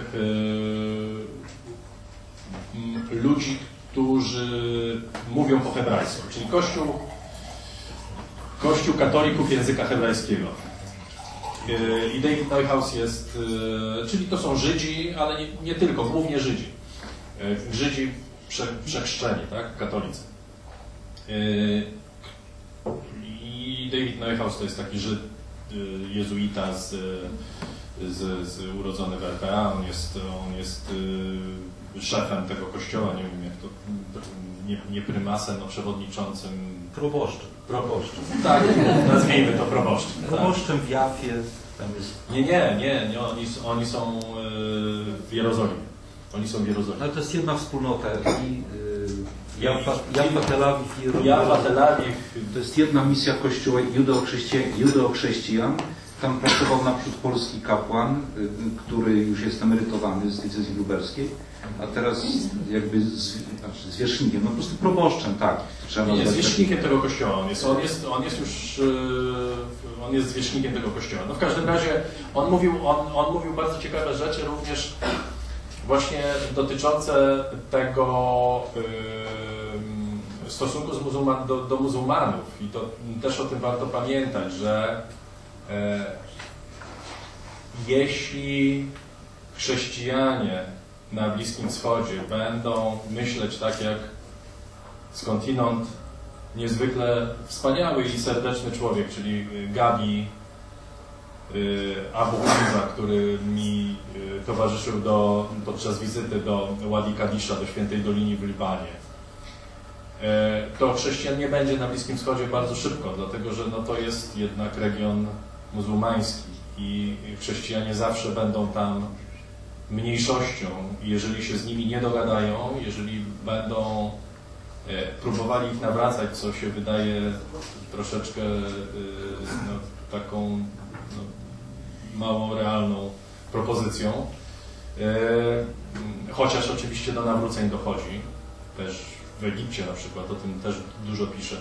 yy, ludzi, którzy mówią po hebrajsku, czyli kościół, kościół katolików języka hebrajskiego. I David Neuhaus jest, czyli to są Żydzi, ale nie, nie tylko, głównie Żydzi. Żydzi prze, przechrzczeni, tak, katolicy. I David Neuhaus to jest taki Żyd, jezuita z, z, z urodzony w R P A, on jest, on jest szefem tego kościoła, nie wiem jak to, nie, nie prymasem, no przewodniczącym. Proboszczem. Proboszczem. Tak, nazwijmy to proboszczem. Proboszczem w Jafie, tam jest... Nie, nie, nie, nie oni, oni są w Jerozolimie. Oni są w Jerozolimie. Ale to jest jedna wspólnota i yy, Jafa, Jafa, Tel Awiw i Jerozolima. Jafa, Tel Awiw. To jest jedna misja Kościoła judeo-chrześcijan, judeo-chrześcijan. Tam pracował naprzód polski kapłan, który już jest emerytowany z diecezji lubelskiej, a teraz jakby z, znaczy zwierzchnikiem, no po prostu proboszczem, tak. Trzeba Nie, nazwać zwierzchnikiem tego kościoła. On jest, on jest, on jest już, yy, on jest zwierzchnikiem tego kościoła. No w każdym razie on mówił, on, on mówił bardzo ciekawe rzeczy również właśnie dotyczące tego yy, stosunku z muzułman, do, do muzułmanów. I to też o tym warto pamiętać, że yy, jeśli chrześcijanie na Bliskim Wschodzie będą myśleć tak jak skądinąd niezwykle wspaniały i serdeczny człowiek, czyli Gabi Abu Hamza, który mi towarzyszył do, podczas wizyty do Wadi Kadisza, do Świętej Doliny w Libanie, to chrześcijan nie będzie na Bliskim Wschodzie bardzo szybko, dlatego że no to jest jednak region muzułmański i chrześcijanie zawsze będą tam mniejszością i jeżeli się z nimi nie dogadają, jeżeli będą próbowali ich nawracać, co się wydaje troszeczkę no, taką no, mało realną propozycją, chociaż oczywiście do nawróceń dochodzi, też w Egipcie na przykład, o tym też dużo piszę,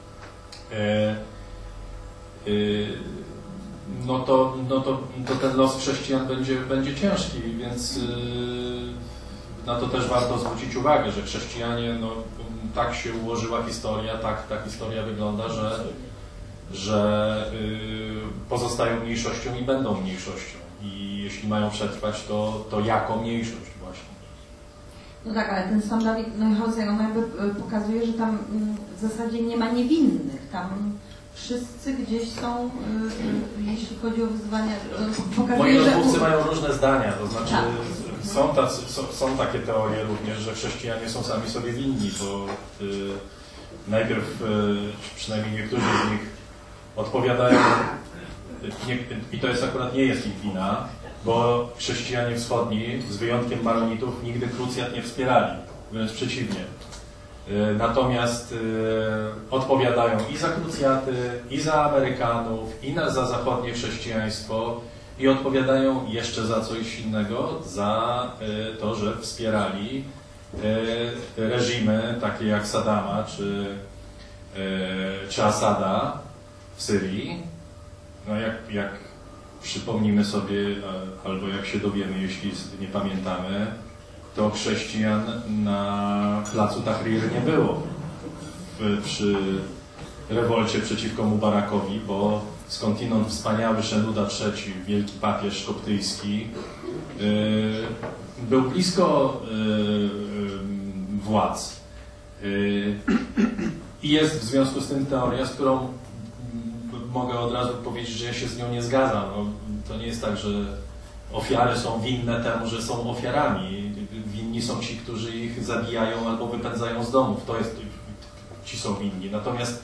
no to, no to, to ten los chrześcijan będzie, będzie ciężki, więc na to też warto zwrócić uwagę, że chrześcijanie, no, tak się ułożyła historia, tak ta historia wygląda, że, że y, pozostają mniejszością i będą mniejszością. I jeśli mają przetrwać, to, to jako mniejszość właśnie. No tak, ale ten sam Dawid Neuhaus, on jakby pokazuje, że tam w zasadzie nie ma niewinnych. Tam wszyscy gdzieś są, y, y, jeśli chodzi o wyzwania, pokazuje, Moi rozmówcy że... mają różne zdania, to znaczy tak. są, tacy, są, są takie teorie również, że chrześcijanie są sami sobie winni, bo y, najpierw, y, przynajmniej niektórzy z nich odpowiadają, y, nie, i to jest akurat nie jest ich wina, bo chrześcijanie wschodni, z wyjątkiem maronitów, nigdy krucjat nie wspierali, wręcz przeciwnie. Natomiast y, odpowiadają i za krucjaty, i za Amerykanów, i na, za zachodnie chrześcijaństwo, i odpowiadają jeszcze za coś innego, za y, to, że wspierali y, reżimy takie jak Saddama czy, y, czy Asada w Syrii. No jak, jak przypomnimy sobie, albo jak się dowiemy, jeśli nie pamiętamy, to chrześcijan na placu Tahrir nie było w, przy rewolcie przeciwko Mubarakowi, bo skądinąd wspaniały Szenuda trzeci, wielki papież koptyjski, yy, był blisko yy, władz. Yy, I jest w związku z tym teoria, z którą mogę od razu powiedzieć, że ja się z nią nie zgadzam. No, to nie jest tak, że ofiary są winne temu, że są ofiarami. Winni są ci, którzy ich zabijają albo wypędzają z domów. To jest, ci są winni. Natomiast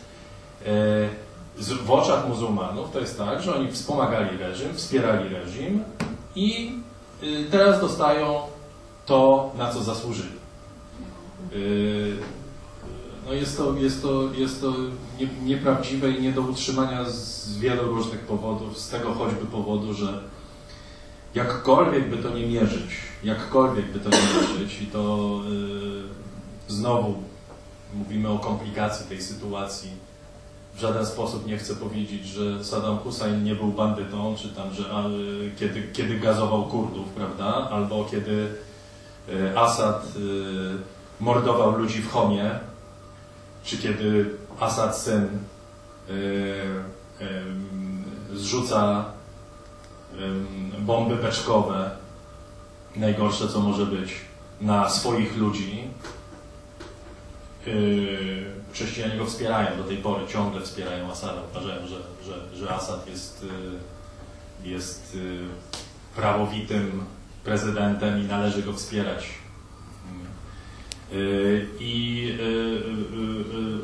w oczach muzułmanów to jest tak, że oni wspomagali reżim, wspierali reżim i teraz dostają to, na co zasłużyli. No jest to, jest to, jest to nie, nieprawdziwe i nie do utrzymania z wielu różnych powodów, z tego choćby powodu, że jakkolwiek by to nie mierzyć, jakkolwiek by to nie mierzyć i to yy, znowu mówimy o komplikacji tej sytuacji. W żaden sposób nie chcę powiedzieć, że Saddam Hussein nie był bandytą, czy tam, że a, kiedy, kiedy gazował Kurdów, prawda, albo kiedy y, Assad y, mordował ludzi w Homie, czy kiedy Assad syn y, y, zrzuca y, bomby beczkowe, najgorsze co może być, na swoich ludzi. Yy, chrześcijanie go wspierają do tej pory, ciągle wspierają Assada, uważają, że, że, że Assad jest, yy, jest yy, prawowitym prezydentem i należy go wspierać. Yy, I yy, yy, yy,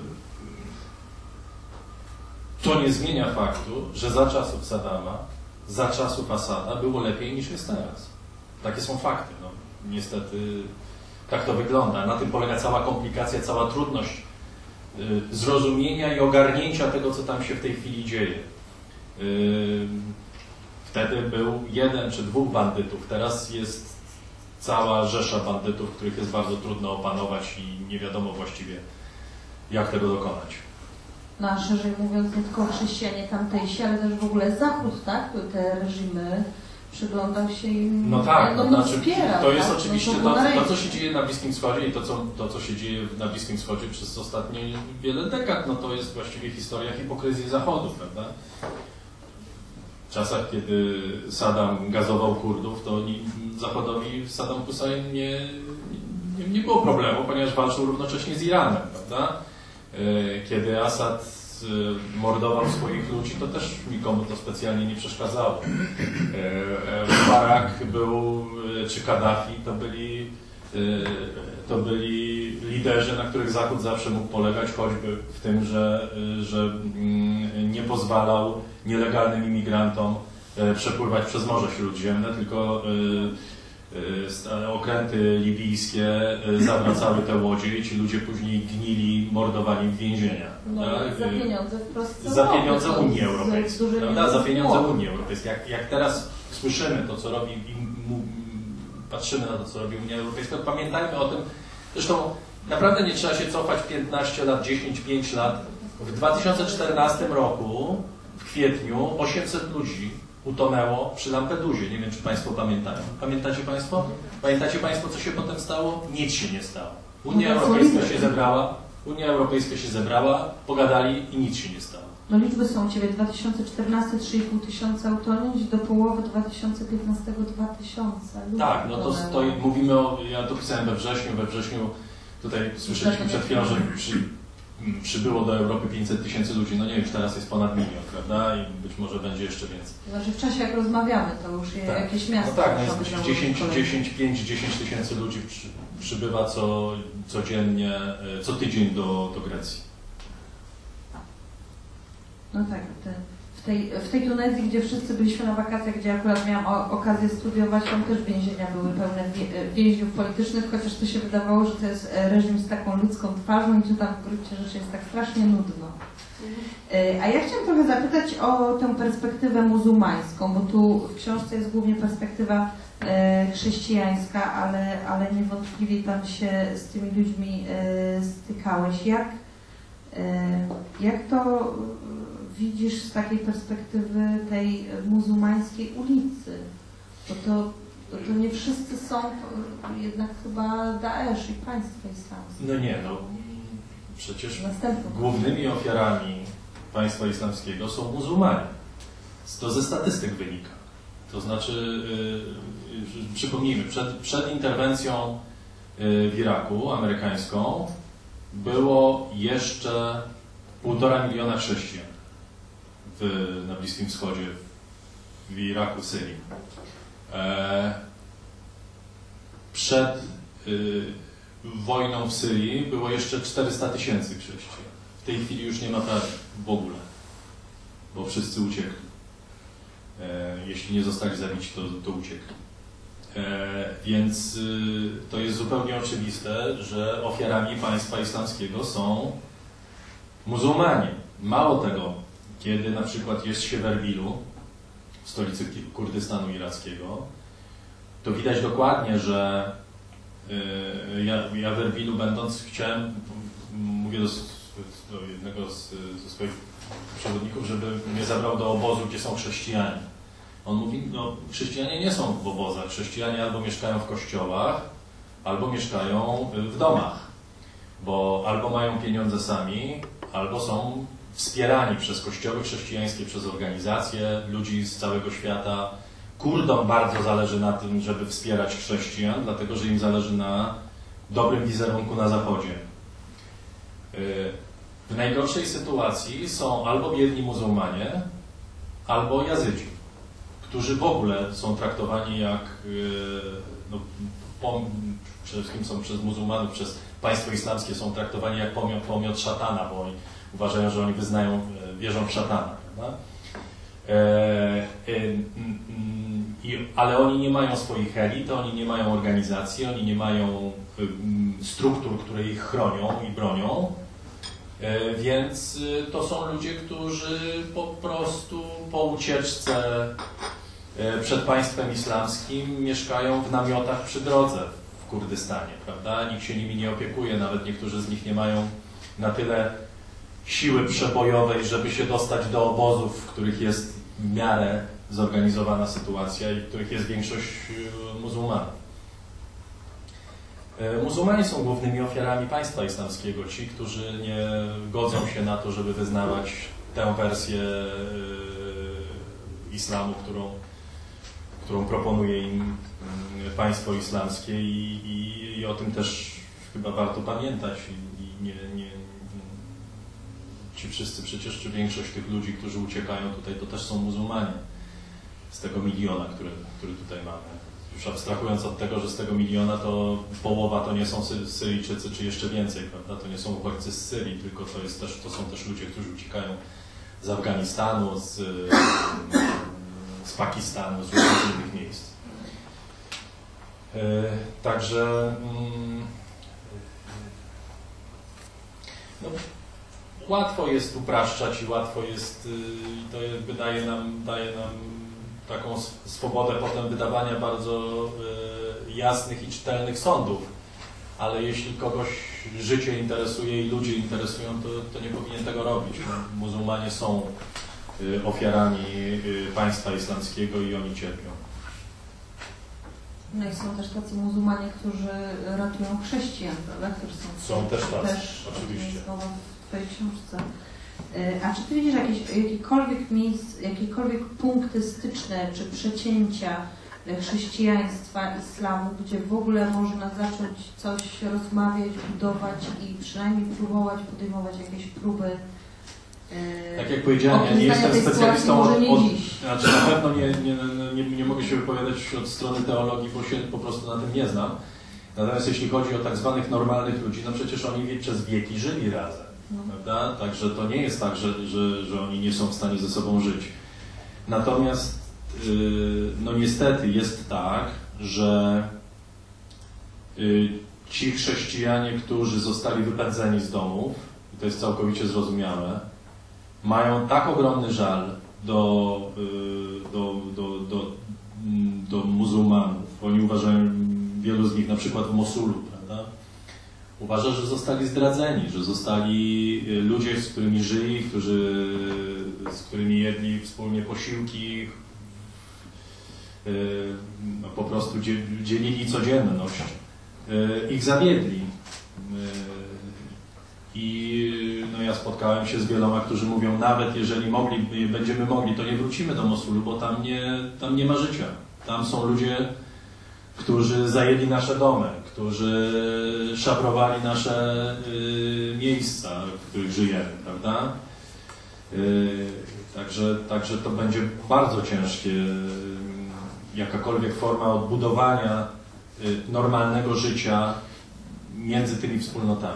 to nie zmienia faktu, że za czasów Saddama, za czasów Assada było lepiej niż jest teraz. Takie są fakty. No, niestety tak to wygląda. Na tym polega cała komplikacja, cała trudność y, zrozumienia i ogarnięcia tego, co tam się w tej chwili dzieje. Y, wtedy był jeden czy dwóch bandytów, teraz jest cała rzesza bandytów, których jest bardzo trudno opanować i nie wiadomo właściwie, jak tego dokonać. No a szerzej mówiąc, nie tylko chrześcijanie tamtejsi, ale też w ogóle Zachód, tak? Te reżimy przyglądał się im, no tak, no, no, no, znaczy, wspierał, to jest tak? oczywiście no, to, to, co się dzieje na Bliskim Wschodzie i to co, to, co się dzieje na Bliskim Wschodzie przez ostatnie wiele dekad, no to jest właściwie historia hipokryzji Zachodu, prawda? W czasach, kiedy Saddam gazował Kurdów, to ni, Zachodowi Saddam Hussein nie, nie, nie było problemu, ponieważ walczył równocześnie z Iranem, prawda? Kiedy Assad mordował swoich ludzi, to też nikomu to specjalnie nie przeszkadzało. Barak był, czy Kaddafi, to byli, to byli liderzy, na których Zachód zawsze mógł polegać, choćby w tym, że, że nie pozwalał nielegalnym imigrantom przepływać przez Morze Śródziemne, tylko okręty libijskie zawracały te łodzie i ci ludzie później gnili, mordowani w więzieniach. No, tak? za pieniądze wprost Za pieniądze Unii z, Europejskiej. z Prawda? Za pieniądze Unii Europejskiej. Jak, jak teraz słyszymy to, co robi i mu, patrzymy na to, co robi Unia Europejska, to pamiętajmy o tym, zresztą naprawdę nie trzeba się cofać piętnaście lat, dziesięć, pięć lat. W dwa tysiące czternastym roku, w kwietniu, osiemset ludzi utonęło przy Lampedusie. Nie wiem, czy Państwo pamiętają. Pamiętacie Państwo? Pamiętacie Państwo, co się potem stało? Nic się nie stało. Unia Europejska się zebrała, Unia Europejska się zebrała, pogadali i nic się nie stało. No liczby są u Ciebie. dwa tysiące czternasty trzy i pół tysiąca utonięć, do połowy dwa tysiące piętnastego dwa tysiące. Tak, no to, to mówimy o, ja to pisałem we wrześniu, we wrześniu tutaj słyszeliśmy przed chwilą, że przy, przybyło do Europy pięćset tysięcy ludzi, no nie wiem, teraz jest ponad milion, prawda? I być może będzie jeszcze więcej. Znaczy w czasie jak rozmawiamy, to już je, tak. jakieś miasto. No tak, no jest dziesięć, dziesięć, pięć, dziesięć tysięcy ludzi przy, przybywa co, codziennie, co tydzień do, do Grecji. No tak, te, w, tej, w tej Tunezji, gdzie wszyscy byliśmy na wakacjach, gdzie akurat miałam o, okazję studiować, tam też więzienia były pełne wie, więźniów politycznych, chociaż to się wydawało, że to jest reżim z taką ludzką twarzą i tu tam w gruncie rzeczy jest tak strasznie nudno. A ja chciałam trochę zapytać o tę perspektywę muzułmańską, bo tu w książce jest głównie perspektywa e, chrześcijańska, ale, ale niewątpliwie tam się z tymi ludźmi e, stykałeś. Jak, e, jak to widzisz z takiej perspektywy tej muzułmańskiej ulicy? Bo to, to, to nie wszyscy są jednak chyba Daesh i państwo islamskie. No nie, no przecież Następny. głównymi ofiarami państwa islamskiego są muzułmanie. To ze statystyk wynika. To znaczy, yy, yy, przypomnijmy, przed, przed interwencją yy, w Iraku amerykańską było jeszcze półtora miliona chrześcijan w, na Bliskim Wschodzie, w Iraku, Syrii. E, przed y, wojną w Syrii było jeszcze czterysta tysięcy chrześcijan. W tej chwili już nie ma prawie w ogóle, bo wszyscy uciekli. E, jeśli nie zostali zabici, to, to uciekli. E, więc y, to jest zupełnie oczywiste, że ofiarami państwa islamskiego są muzułmanie. Mało tego, kiedy na przykład jest się w Erbilu, w stolicy Kurdystanu irackiego, to widać dokładnie, że y, ja, ja w Erbilu będąc chciałem, mówię do, do jednego z, ze swoich przewodników, żeby mnie zabrał do obozu, gdzie są chrześcijanie. On mówi, no chrześcijanie nie są w obozach, chrześcijanie albo mieszkają w kościołach, albo mieszkają w domach, bo albo mają pieniądze sami, albo są wspierani przez kościoły chrześcijańskie, przez organizacje ludzi z całego świata. Kurdom bardzo zależy na tym, żeby wspierać chrześcijan, dlatego że im zależy na dobrym wizerunku na Zachodzie. W najgorszej sytuacji są albo biedni muzułmanie, albo jazydzi, którzy w ogóle są traktowani jak, no, przede wszystkim są przez muzułmanów, przez państwo islamskie są traktowani jak pomiot, pomiot szatana, bo oni uważają, że oni wyznają, wierzą w szatana, prawda? E, e, i, ale oni nie mają swoich elit, oni nie mają organizacji, oni nie mają e, struktur, które ich chronią i bronią, e, więc to są ludzie, którzy po prostu po ucieczce e, przed państwem islamskim mieszkają w namiotach przy drodze w Kurdystanie, prawda? Nikt się nimi nie opiekuje, nawet niektórzy z nich nie mają na tyle siły przebojowej, żeby się dostać do obozów, w których jest w miarę zorganizowana sytuacja i w których jest większość muzułmanów. Muzułmanie są głównymi ofiarami państwa islamskiego. Ci, którzy nie godzą się na to, żeby wyznawać tę wersję islamu, którą, którą proponuje im państwo islamskie i, i, i o tym też chyba warto pamiętać. I, i nie, nie, Ci wszyscy przecież, czy większość tych ludzi, którzy uciekają tutaj, to też są muzułmanie. Z tego miliona, który, który tutaj mamy. Już abstrahując od tego, że z tego miliona to połowa to nie są Sy Syryjczycy, czy jeszcze więcej, prawda? To nie są uchodźcy z Syrii, tylko to, jest też, to są też ludzie, którzy uciekają z Afganistanu, z, z Pakistanu, z różnych innych miejsc. Yy, także mm, no, łatwo jest upraszczać i łatwo jest, i to jakby daje nam, daje nam taką swobodę potem wydawania bardzo jasnych i czytelnych sądów. Ale jeśli kogoś życie interesuje i ludzie interesują, to, to nie powinien tego robić. No, muzułmanie są ofiarami państwa islamskiego i oni cierpią. No i są też tacy muzułmanie, którzy ratują chrześcijan, prawda? Którzy są, są też tacy, też, oczywiście. W twojej książce. A czy ty widzisz jakieś, jakiekolwiek miejsc, jakiekolwiek punkty styczne czy przecięcia chrześcijaństwa, islamu, gdzie w ogóle można zacząć coś rozmawiać, budować i przynajmniej próbować podejmować jakieś próby? Tak jak powiedziałem, ja nie jestem specjalistą od, od, znaczy na pewno nie, nie, nie, nie mogę się wypowiadać od strony teologii, bo się po prostu na tym nie znam. Natomiast jeśli chodzi o tak zwanych normalnych ludzi, no przecież oni przez wieki żyli razem, no. Prawda? Także to nie jest tak, że, że, że oni nie są w stanie ze sobą żyć. Natomiast yy, no niestety jest tak, że yy, ci chrześcijanie, którzy zostali wypędzeni z domów, i to jest całkowicie zrozumiałe, mają tak ogromny żal do, do, do, do, do muzułmanów. Oni uważają, wielu z nich na przykład w Mosulu, prawda? Uważa, że zostali zdradzeni, że zostali ludzie, z którymi żyli, którzy, z którymi jedli wspólnie posiłki, no, po prostu dzielili codzienność, ich zawiedli. I no, ja spotkałem się z wieloma, którzy mówią, nawet jeżeli mogli, będziemy mogli, to nie wrócimy do Mosulu, bo tam nie, tam nie ma życia. Tam są ludzie, którzy zajęli nasze domy, którzy szabrowali nasze y, miejsca, w których żyjemy, prawda? Y, także, także to będzie bardzo ciężkie jakakolwiek forma odbudowania y, normalnego życia między tymi wspólnotami.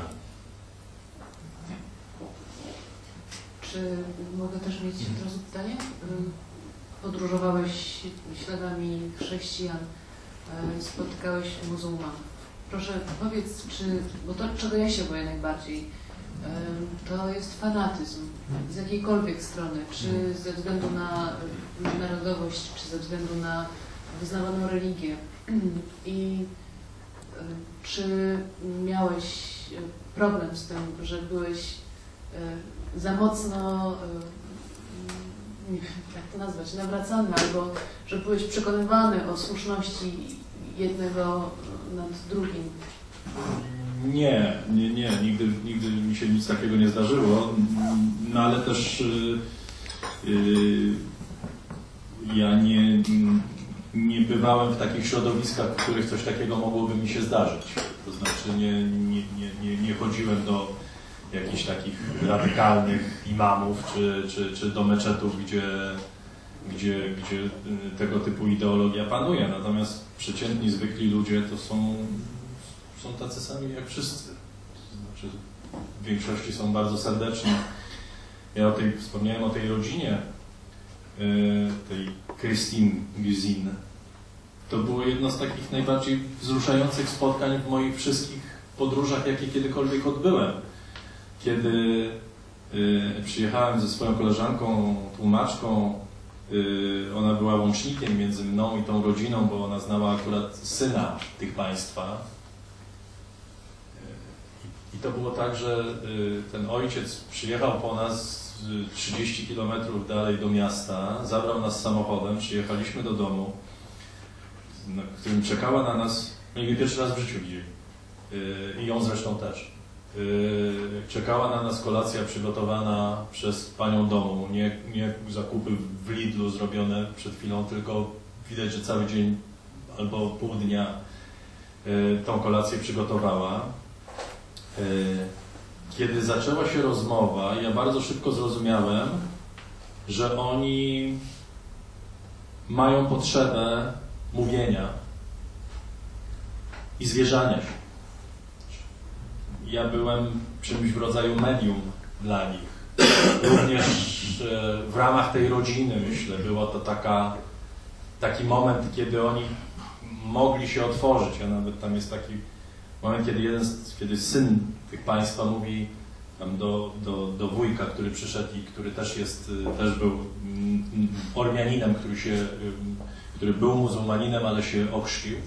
Czy mogę też mieć od razu pytanie? Podróżowałeś śladami chrześcijan, spotykałeś muzułmanów. Proszę powiedz, czy, bo to, czego ja się boję najbardziej, to jest fanatyzm z jakiejkolwiek strony, czy ze względu na narodowość, czy ze względu na wyznawaną religię. I czy miałeś problem z tym, że byłeś za mocno, nie wiem, jak to nazwać, nawracany, albo że byłeś przekonywany o słuszności jednego nad drugim? Nie, nie, nie, nigdy, nigdy mi się nic takiego nie zdarzyło, no ale też yy, yy, ja nie, nie bywałem w takich środowiskach, w których coś takiego mogłoby mi się zdarzyć. To znaczy nie, nie, nie, nie, nie chodziłem do jakichś takich radykalnych imamów, czy, czy, czy do meczetów, gdzie, gdzie, gdzie tego typu ideologia panuje. Natomiast przeciętni, zwykli ludzie to są, są tacy sami jak wszyscy. To znaczy w większości są bardzo serdeczni. Ja o tej, wspomniałem o tej rodzinie, tej Christine Guzin. To było jedno z takich najbardziej wzruszających spotkań w moich wszystkich podróżach, jakie kiedykolwiek odbyłem. Kiedy y, przyjechałem ze swoją koleżanką, tłumaczką, y, ona była łącznikiem między mną i tą rodziną, bo ona znała akurat syna tych państwa. Y, I to było tak, że y, ten ojciec przyjechał po nas trzydzieści kilometrów dalej do miasta, zabrał nas samochodem, przyjechaliśmy do domu, na którym czekała na nas, no i pierwszy raz w życiu widzieli. Y, I ją zresztą też. Czekała na nas kolacja przygotowana przez panią domu, nie, nie zakupy w Lidlu zrobione przed chwilą, tylko widać, że cały dzień albo pół dnia tą kolację przygotowała. Kiedy zaczęła się rozmowa, ja bardzo szybko zrozumiałem, że oni mają potrzebę mówienia i zwierzania się. Ja byłem czymś w rodzaju medium dla nich. Również w ramach tej rodziny, myślę, było to taka, taki moment, kiedy oni mogli się otworzyć. Ja nawet tam jest taki moment, kiedy jeden, kiedy syn tych państwa mówi tam do, do, do wujka, który przyszedł i który też jest, też był Ormianinem, który się, który był muzułmaninem, ale się ochrzcił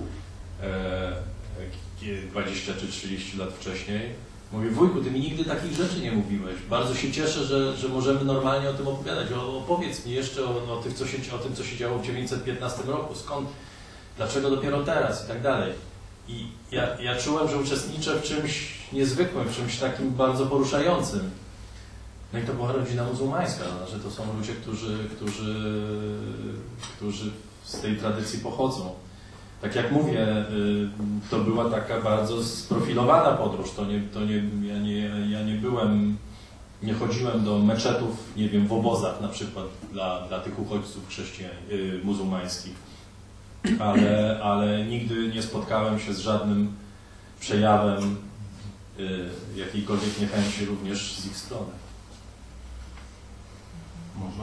dwadzieścia czy trzydzieści lat wcześniej. Mówi: wujku, ty mi nigdy takich rzeczy nie mówiłeś. Bardzo się cieszę, że, że możemy normalnie o tym opowiadać. O, opowiedz mi jeszcze o, o, tych, co się, o tym, co się działo w tysiąc dziewięćset piętnastym roku. Skąd? Dlaczego dopiero teraz? I tak dalej. I ja, ja czułem, że uczestniczę w czymś niezwykłym, w czymś takim bardzo poruszającym. No i to była rodzina muzułmańska, że to są ludzie, którzy, którzy, którzy z tej tradycji pochodzą. Tak jak mówię, to była taka bardzo sprofilowana podróż. To nie, to nie, ja, nie, ja nie byłem, nie chodziłem do meczetów, nie wiem, w obozach na przykład dla, dla tych uchodźców chrześcijan, muzułmańskich, ale, ale nigdy nie spotkałem się z żadnym przejawem jakiejkolwiek niechęci również z ich strony. Można?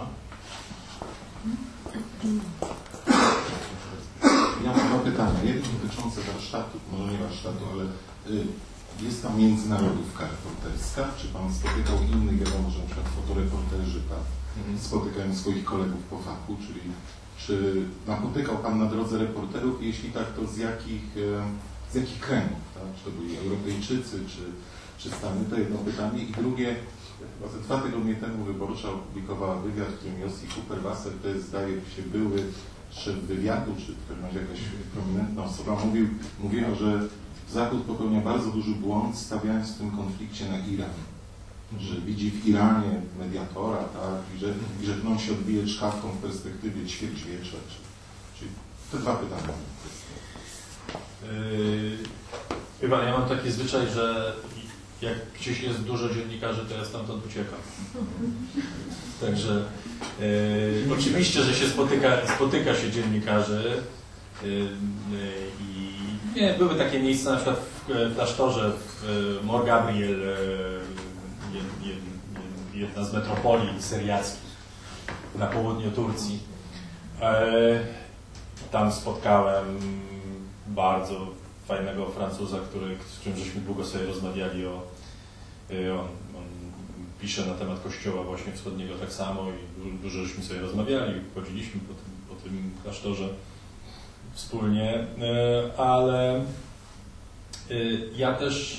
Ja mam dwa pytania. Jedno dotyczące warsztatów, może nie warsztatu, ale y, jest tam międzynarodówka reporterska. Czy Pan spotykał innych, wiadomo, że na przykład fotoreporterzy Pan mhm. spotykają swoich kolegów po fachu, czyli czy napotykał Pan na drodze reporterów? Jeśli tak, to z jakich, y, z jakich kręgów? Tak? Czy to byli Europejczycy, czy, czy Stany? To jedno pytanie. I drugie, chyba ze dwa tygodnie temu Wyborcza opublikowała wywiad, w którym Yossi Cooper-Wasser, to jest, zdaje się, były szef wywiadu, czy w każdym razie jakaś prominentna osoba, mówił, mówiła, że Zachód popełnia bardzo duży błąd, stawiając w tym konflikcie na Iran. Że widzi w Iranie mediatora, tak, i że, i że on się odbije czkawką w perspektywie ćwierćwiecza. Czyli te dwa pytania. Yy, chyba ja mam taki zwyczaj, że jak gdzieś jest dużo dziennikarzy, to ja stamtąd uciekam. Także e, oczywiście, że się spotyka, spotyka się dziennikarzy e, i nie, były takie miejsca, na przykład w, w klasztorze w Mor Gabriel, e, jed, jed, jedna z metropolii syriackich na południu Turcji. E, tam spotkałem bardzo fajnego Francuza, który, z którym żeśmy długo sobie rozmawiali o, on, on pisze na temat kościoła właśnie wschodniego tak samo i dużo żeśmy sobie rozmawiali, chodziliśmy po tym, po tym klasztorze wspólnie, ale ja też,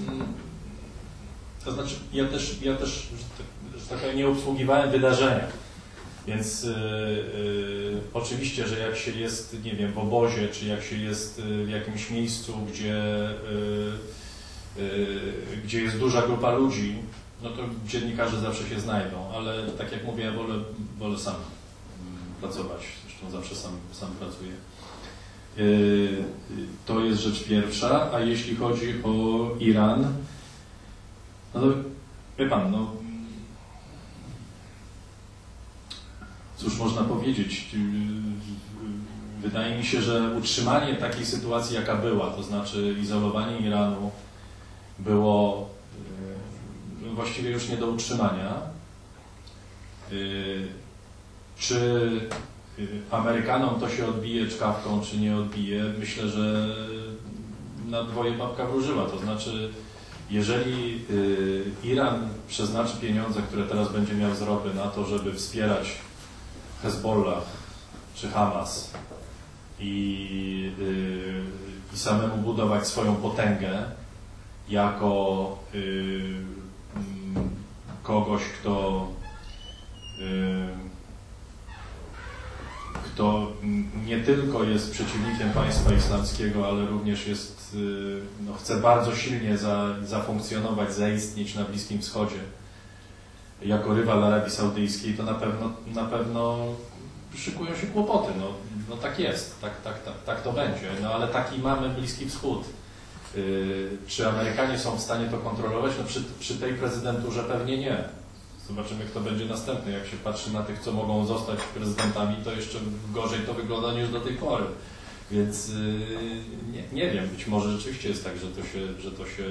to znaczy ja też, ja też, że tak powiem, nie obsługiwałem wydarzenia. Więc y, y, oczywiście, że jak się jest, nie wiem, w obozie, czy jak się jest w jakimś miejscu, gdzie, y, y, gdzie jest duża grupa ludzi, no to dziennikarze zawsze się znajdą, ale tak jak mówię, ja wolę, wolę sam pracować, zresztą zawsze sam, sam pracuję. Y, to jest rzecz pierwsza, a jeśli chodzi o Iran, no to wie pan, no cóż można powiedzieć, wydaje mi się, że utrzymanie takiej sytuacji, jaka była, to znaczy izolowanie Iranu, było właściwie już nie do utrzymania. Czy Amerykanom to się odbije czkawką, czy nie odbije? Myślę, że na dwoje babka wróżyła, to znaczy jeżeli Iran przeznaczy pieniądze, które teraz będzie miał z ropy na to, żeby wspierać Hezbollah czy Hamas i, yy, i samemu budować swoją potęgę jako yy, yy, kogoś, kto, yy, kto nie tylko jest przeciwnikiem państwa islamskiego, ale również jest, yy, no, chce bardzo silnie za, zafunkcjonować, zaistnieć na Bliskim Wschodzie jako rywal Arabii Saudyjskiej, to na pewno, na pewno szykują się kłopoty. No, no tak jest, tak, tak, tak, tak to będzie. No ale taki mamy Bliski Wschód. Yy, czy Amerykanie są w stanie to kontrolować? No przy, przy tej prezydenturze pewnie nie. Zobaczymy, kto będzie następny. Jak się patrzy na tych, co mogą zostać prezydentami, to jeszcze gorzej to wygląda niż do tej pory. Więc yy, nie, nie wiem, być może rzeczywiście jest tak, że to się, że to się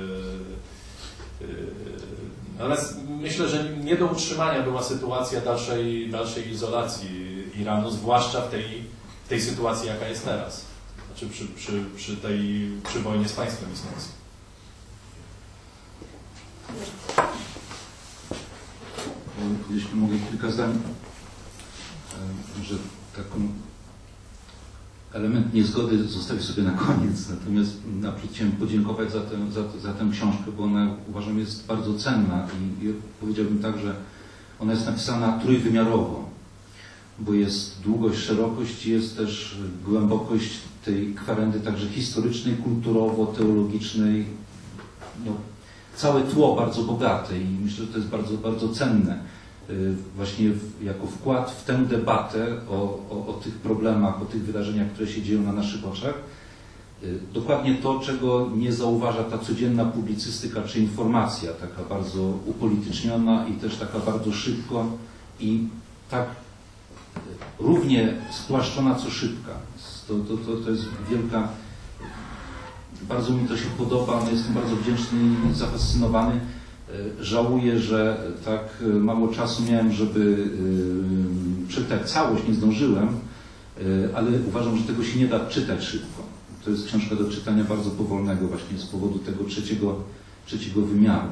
ale myślę, że nie do utrzymania była sytuacja dalszej, dalszej izolacji Iranu, zwłaszcza w tej, w tej sytuacji, jaka jest teraz. Znaczy przy, przy, przy tej przy wojnie z państwem islamskim. Jeśli mogę kilka zdań, że taką element niezgody zostawię sobie na koniec, natomiast naprzód chciałem podziękować za tę, za, za tę książkę, bo ona uważam jest bardzo cenna i, i powiedziałbym tak, że ona jest napisana trójwymiarowo, bo jest długość, szerokość i jest też głębokość tej kwerendy także historycznej, kulturowo, teologicznej, no, całe tło bardzo bogate i myślę, że to jest bardzo, bardzo cenne właśnie jako wkład w tę debatę o, o, o tych problemach, o tych wydarzeniach, które się dzieją na naszych oczach. Dokładnie to, czego nie zauważa ta codzienna publicystyka czy informacja, taka bardzo upolityczniona i też taka bardzo szybko i tak równie spłaszczona, co szybka. To, to, to, to jest wielka... Bardzo mi to się podoba, no jestem bardzo wdzięczny i zafascynowany. Żałuję, że tak mało czasu miałem, żeby czytać całość, nie zdążyłem, ale uważam, że tego się nie da czytać szybko. To jest książka do czytania bardzo powolnego właśnie z powodu tego trzeciego, trzeciego wymiaru.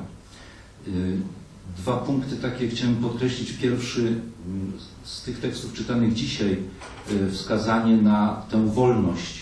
Dwa punkty takie chciałem podkreślić. Pierwszy z tych tekstów czytanych dzisiaj, wskazanie na tę wolność,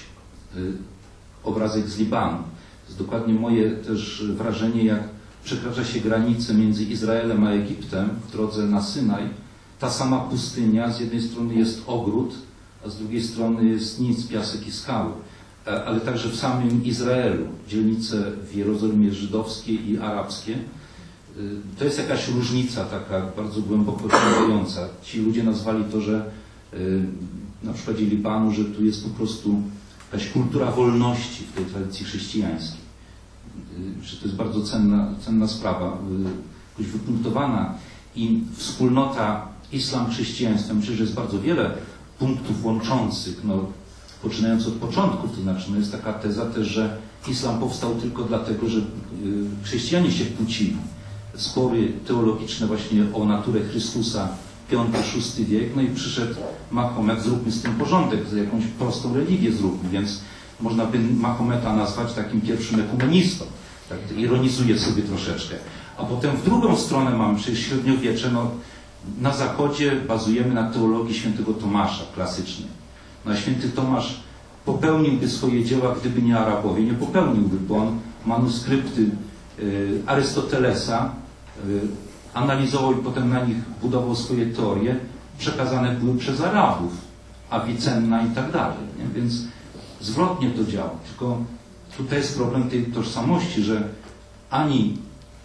obrazek z Libanu. To jest dokładnie moje też wrażenie, jak przekracza się granicę między Izraelem a Egiptem w drodze na Synaj. Ta sama pustynia, z jednej strony jest ogród, a z drugiej strony jest nic, piasek i skały. Ale także w samym Izraelu, dzielnice w Jerozolimie żydowskie i arabskie. To jest jakaś różnica taka bardzo głęboko sięgająca. Ci ludzie nazwali to, że na przykładzie Libanu, że tu jest po prostu jakaś kultura wolności w tej tradycji chrześcijańskiej. że to jest bardzo cenna, cenna sprawa, jakoś wypunktowana i wspólnota islam-chrześcijaństwo. Myślę, że jest bardzo wiele punktów łączących, no, poczynając od początków, to znaczy no jest taka teza też, że islam powstał tylko dlatego, że chrześcijanie się kłócili. Spory teologiczne właśnie o naturę Chrystusa, piąty, szósty wiek, no i przyszedł Mahomet, zróbmy z tym porządek, jakąś prostą religię zróbmy, więc można by Mahometa nazwać takim pierwszym ekumenistą. Tak, ironizuję sobie troszeczkę. A potem w drugą stronę mamy przecież średniowiecze, no, na Zachodzie bazujemy na teologii świętego Tomasza klasycznie. No, a święty Tomasz popełniłby swoje dzieła, gdyby nie Arabowie, nie popełniłby, bo on manuskrypty y, Arystotelesa y, analizował i potem na nich budował swoje teorie, przekazane były przez Arabów, Avicenna i tak dalej. Nie? Więc zwrotnie to działa. Tylko tutaj jest problem tej tożsamości, że ani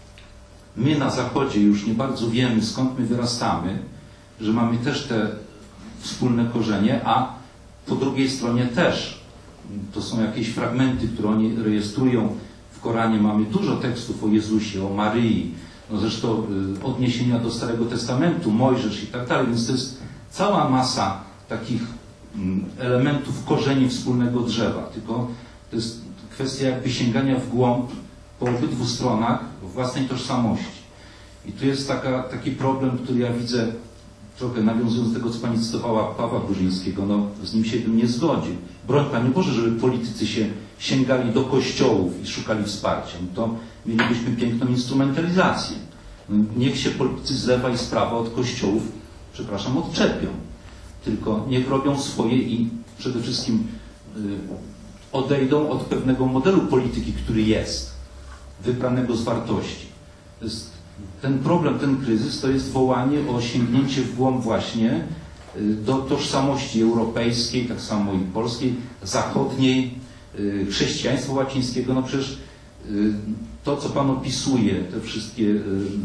my na Zachodzie już nie bardzo wiemy, skąd my wyrastamy, że mamy też te wspólne korzenie, a po drugiej stronie też to są jakieś fragmenty, które oni rejestrują. W Koranie mamy dużo tekstów o Jezusie, o Maryi, no zresztą y, odniesienia do Starego Testamentu, Mojżesz i tak dalej, więc to jest cała masa takich y, elementów korzeni wspólnego drzewa, tylko to jest kwestia jakby sięgania w głąb po obydwu stronach własnej tożsamości. I tu jest taka, taki problem, który ja widzę, trochę nawiązując do tego, co Pani cytowała Pawła Górzyńskiego, no z nim się bym nie zgodził. Broń Panie Boże, żeby politycy się sięgali do kościołów i szukali wsparcia. No to mielibyśmy piękną instrumentalizację. No, niech się politycy z lewa i z prawa od kościołów, przepraszam, odczepią. Tylko niech robią swoje i przede wszystkim y, odejdą od pewnego modelu polityki, który jest, wybranego z wartości. To jest, ten problem, ten kryzys to jest wołanie o sięgnięcie w głąb właśnie do tożsamości europejskiej, tak samo i polskiej, zachodniej, chrześcijaństwa łacińskiego. No przecież to, co Pan opisuje, te wszystkie,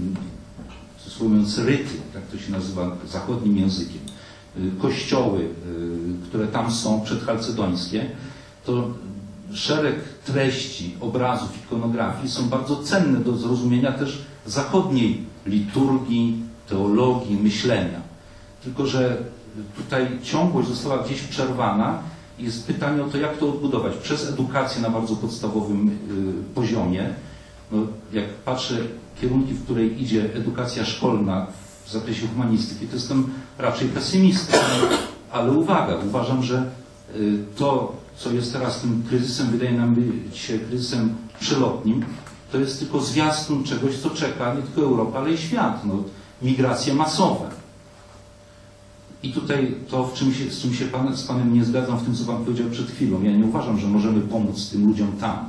mówiąc, ryty, tak to się nazywa zachodnim językiem, kościoły, które tam są przedchalcedońskie, to szereg treści, obrazów, ikonografii są bardzo cenne do zrozumienia też zachodniej liturgii, teologii, myślenia. Tylko że tutaj ciągłość została gdzieś przerwana i jest pytanie o to, jak to odbudować. Przez edukację na bardzo podstawowym y, poziomie. No, jak patrzę kierunki, w której idzie edukacja szkolna w zakresie humanistyki, to jestem raczej pesymistą. Ale uwaga, uważam, że y, to, co jest teraz tym kryzysem, wydaje nam być się kryzysem przelotnim, to jest tylko zwiastun czegoś, co czeka nie tylko Europa, ale i świat. No, migracje masowe. I tutaj to, w czym się, z czym się pan, z Panem nie zgadzam, w tym, co Pan powiedział przed chwilą. Ja nie uważam, że możemy pomóc tym ludziom tam.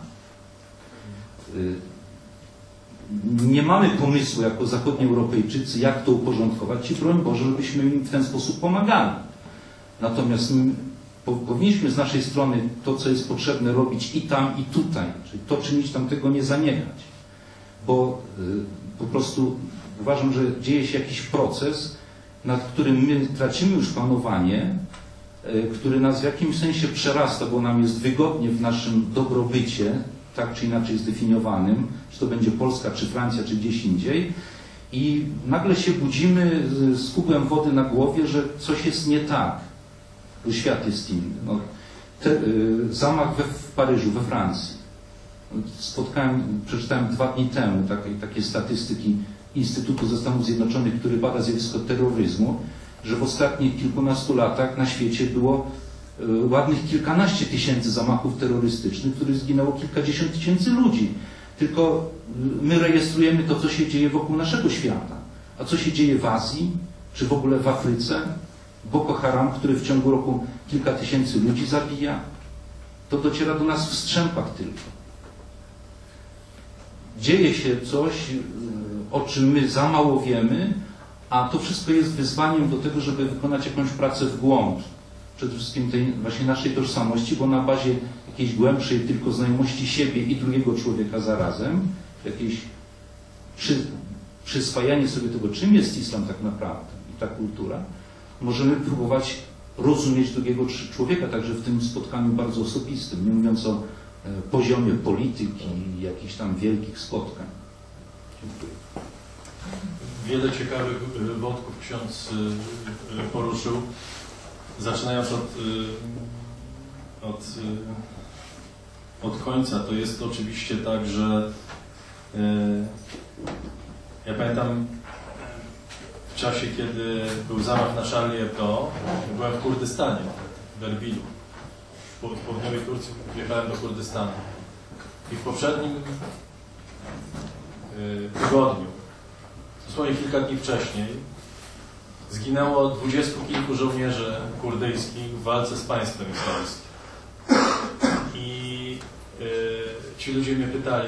Nie mamy pomysłu jako zachodni Europejczycy, jak to uporządkować i broń Boże, żebyśmy im w ten sposób pomagali. Natomiast powinniśmy z naszej strony to, co jest potrzebne, robić i tam, i tutaj. Czyli to czynić, tamtego nie zaniechać. Bo y, po prostu uważam, że dzieje się jakiś proces, nad którym my tracimy już panowanie, y, który nas w jakimś sensie przerasta, bo nam jest wygodnie w naszym dobrobycie, tak czy inaczej zdefiniowanym, czy to będzie Polska, czy Francja, czy gdzieś indziej, i nagle się budzimy z kubłem wody na głowie, że coś jest nie tak. Świat jest inny. No, te, y, zamach we, w Paryżu, we Francji. Spotkałem, przeczytałem dwa dni temu takie, takie statystyki Instytutu ze Stanów Zjednoczonych, który bada zjawisko terroryzmu, że w ostatnich kilkunastu latach na świecie było y, ładnych kilkanaście tysięcy zamachów terrorystycznych, w których zginęło kilkadziesiąt tysięcy ludzi. Tylko y, my rejestrujemy to, co się dzieje wokół naszego świata. A co się dzieje w Azji, czy w ogóle w Afryce? Boko Haram, który w ciągu roku kilka tysięcy ludzi zabija, to dociera do nas w strzępach tylko. Dzieje się coś, o czym my za mało wiemy, a to wszystko jest wyzwaniem do tego, żeby wykonać jakąś pracę w głąb. Przede wszystkim tej właśnie naszej tożsamości, bo na bazie jakiejś głębszej tylko znajomości siebie i drugiego człowieka zarazem, jakieś przy, przyswajanie sobie tego, czym jest islam tak naprawdę i ta kultura, możemy próbować rozumieć drugiego człowieka, także w tym spotkaniu bardzo osobistym, nie mówiąc o poziomie polityki jakichś tam wielkich spotkań. Dziękuję. Wiele ciekawych wątków ksiądz poruszył, zaczynając od, od, od końca. To jest oczywiście tak, że ja pamiętam w czasie, kiedy był zamach na Charlie Hebdo, byłem w Kurdystanie, w Erbilu. W południowej Turcji wjechałem do Kurdystanu. I w poprzednim tygodniu, dosłownie kilka dni wcześniej, zginęło dwudziestu kilku żołnierzy kurdyjskich w walce z państwem islamskim. I y, ci ludzie mnie pytali,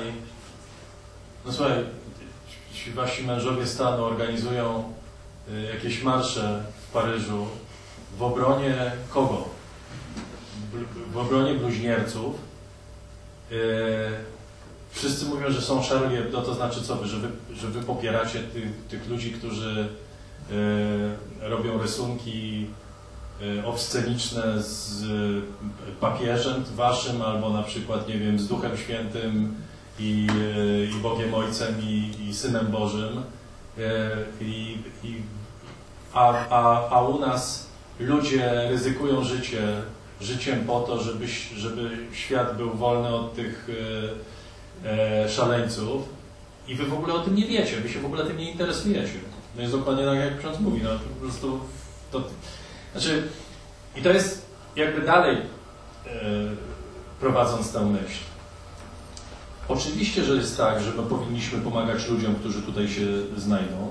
no słuchaj, ci wasi mężowie stanu organizują y, jakieś marsze w Paryżu w obronie kogo? W, w obronie bluźnierców. Y, Wszyscy mówią, że są Charlie Hebdo, to znaczy co wy, że wy, że wy popieracie tych, tych ludzi, którzy y, robią rysunki y, obsceniczne z y, papieżem waszym, albo na przykład, nie wiem, z Duchem Świętym i, y, i Bogiem Ojcem i, i Synem Bożym. Y, i, i, a, a, a u nas ludzie ryzykują życie, życiem po to, żeby, żeby świat był wolny od tych y, szaleńców i wy w ogóle o tym nie wiecie, wy się w ogóle tym nie interesujecie. No jest dokładnie tak, jak ksiądz mówi, no po prostu to, znaczy i to jest jakby dalej e, prowadząc tę myśl. Oczywiście, że jest tak, że my powinniśmy pomagać ludziom, którzy tutaj się znajdą,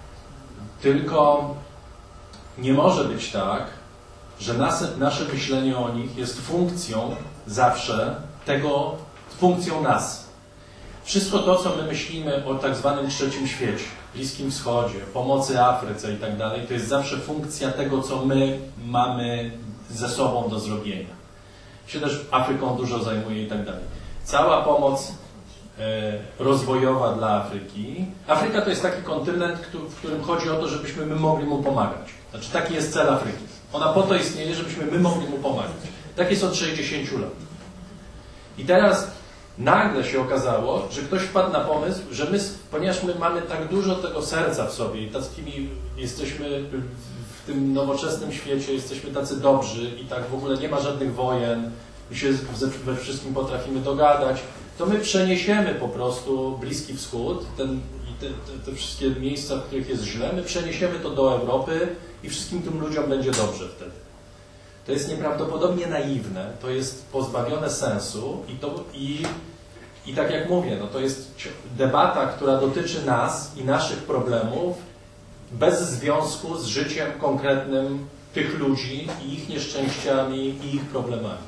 tylko nie może być tak, że nasze, nasze myślenie o nich jest funkcją zawsze tego, funkcją nas. Wszystko to, co my myślimy o tak zwanym trzecim świecie, Bliskim Wschodzie, pomocy Afryce i tak dalej, to jest zawsze funkcja tego, co my mamy ze sobą do zrobienia. Się też Afryką dużo zajmuje i tak dalej. Cała pomoc e, rozwojowa dla Afryki. Afryka to jest taki kontynent, w którym chodzi o to, żebyśmy my mogli mu pomagać. Znaczy taki jest cel Afryki. Ona po to istnieje, żebyśmy my mogli mu pomagać. Tak jest od sześćdziesięciu lat. I teraz nagle się okazało, że ktoś wpadł na pomysł, że my, ponieważ my mamy tak dużo tego serca w sobie i takimi jesteśmy w tym nowoczesnym świecie, jesteśmy tacy dobrzy i tak w ogóle nie ma żadnych wojen, my się we wszystkim potrafimy dogadać, to my przeniesiemy po prostu Bliski Wschód ten, i te, te, te wszystkie miejsca, w których jest źle, my przeniesiemy to do Europy i wszystkim tym ludziom będzie dobrze wtedy. To jest nieprawdopodobnie naiwne, to jest pozbawione sensu i, to, i, i tak jak mówię, no to jest debata, która dotyczy nas i naszych problemów bez związku z życiem konkretnym tych ludzi i ich nieszczęściami i ich problemami.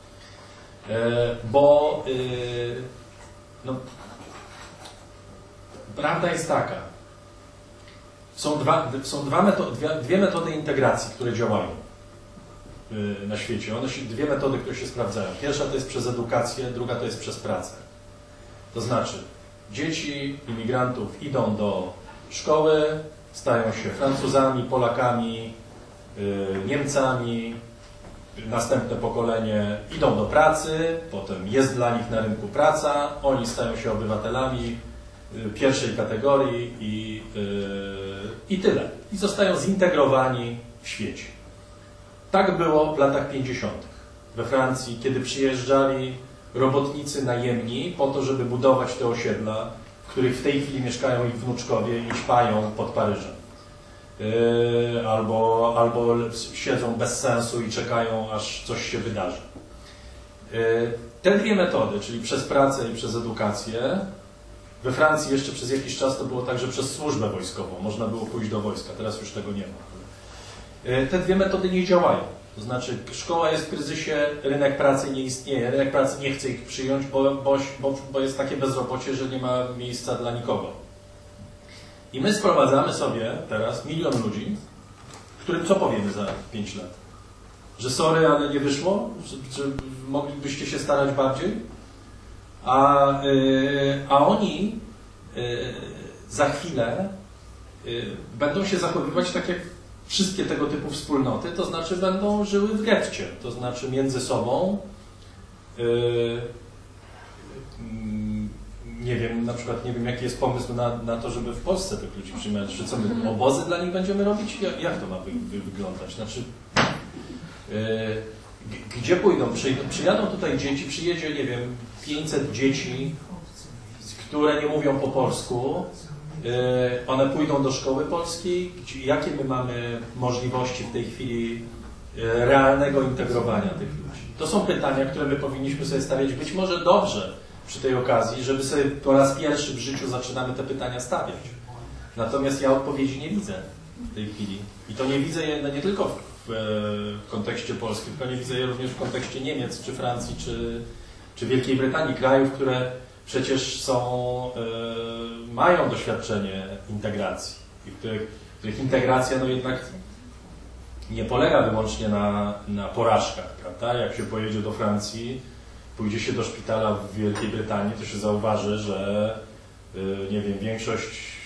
E, bo e, no, prawda jest taka, są, dwa, są dwa metody, dwie, dwie metody integracji, które działają na świecie. One się, dwie metody, które się sprawdzają. Pierwsza to jest przez edukację, druga to jest przez pracę. To znaczy, dzieci imigrantów idą do szkoły, stają się Francuzami, Polakami, yy, Niemcami, następne pokolenie idą do pracy, potem jest dla nich na rynku praca, oni stają się obywatelami yy, pierwszej kategorii i, yy, i tyle. I zostają zintegrowani w świecie. Tak było w latach pięćdziesiątych we Francji, kiedy przyjeżdżali robotnicy najemni po to, żeby budować te osiedla, w których w tej chwili mieszkają ich wnuczkowie i ćpają pod Paryżem. Yy, albo, albo siedzą bez sensu i czekają, aż coś się wydarzy. Yy, te dwie metody, czyli przez pracę i przez edukację, we Francji jeszcze przez jakiś czas to było tak, że przez służbę wojskową można było pójść do wojska, teraz już tego nie ma. Te dwie metody nie działają. To znaczy szkoła jest w kryzysie, rynek pracy nie istnieje, rynek pracy nie chce ich przyjąć, bo, bo, bo jest takie bezrobocie, że nie ma miejsca dla nikogo. I my sprowadzamy sobie teraz milion ludzi, którym co powiemy za pięć lat? Że sorry, ale nie wyszło? Że, że moglibyście się starać bardziej? A, yy, a oni yy, za chwilę yy, będą się zachowywać tak jak wszystkie tego typu wspólnoty, to znaczy będą żyły w getcie, to znaczy między sobą yy, nie wiem, na przykład nie wiem, jaki jest pomysł na, na to, żeby w Polsce tych ludzi przyjmować. Czy co, my obozy dla nich będziemy robić? Jak, jak to ma wy, wy, wyglądać? Znaczy, yy, gdzie pójdą? Przyjdą, przyjadą tutaj dzieci, przyjedzie, nie wiem, pięćset dzieci, które nie mówią po polsku. Yy, one pójdą do szkoły polskiej. Gdzie, jakie my mamy możliwości w tej chwili yy, realnego integrowania tych ludzi? To są pytania, które my powinniśmy sobie stawiać. Być może dobrze przy tej okazji, żeby sobie po raz pierwszy w życiu zaczynamy te pytania stawiać. Natomiast ja odpowiedzi nie widzę w tej chwili. I to nie widzę je nie tylko w, w kontekście polskim, tylko nie widzę je również w kontekście Niemiec, czy Francji, czy, czy Wielkiej Brytanii, krajów, które przecież są, y, mają doświadczenie integracji i w których, w których integracja no jednak nie polega wyłącznie na, na porażkach, prawda? Jak się pojedzie do Francji, pójdzie się do szpitala w Wielkiej Brytanii, to się zauważy, że nie wiem, większość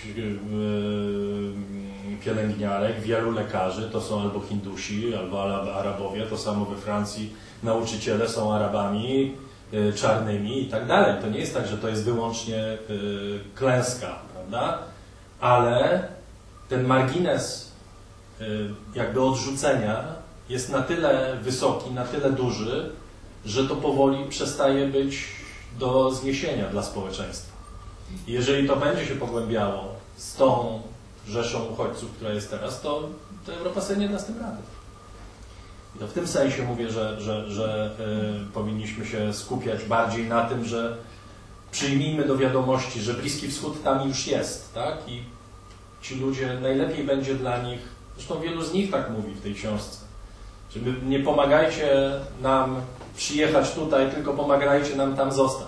pielęgniarek, wielu lekarzy to są albo Hindusi, albo Arabowie, to samo we Francji nauczyciele są Arabami czarnymi i tak dalej. To nie jest tak, że to jest wyłącznie klęska, prawda? Ale ten margines jakby odrzucenia jest na tyle wysoki, na tyle duży, że to powoli przestaje być do zniesienia dla społeczeństwa. I jeżeli to będzie się pogłębiało z tą rzeszą uchodźców, która jest teraz, to, to Europa sobie nie da z tym rady. I to w tym sensie mówię, że, że, że y, powinniśmy się skupiać bardziej na tym, że przyjmijmy do wiadomości, że Bliski Wschód tam już jest, tak? I ci ludzie, najlepiej będzie dla nich, zresztą wielu z nich tak mówi w tej książce, żeby nie pomagajcie nam przyjechać tutaj, tylko pomagajcie nam tam zostać.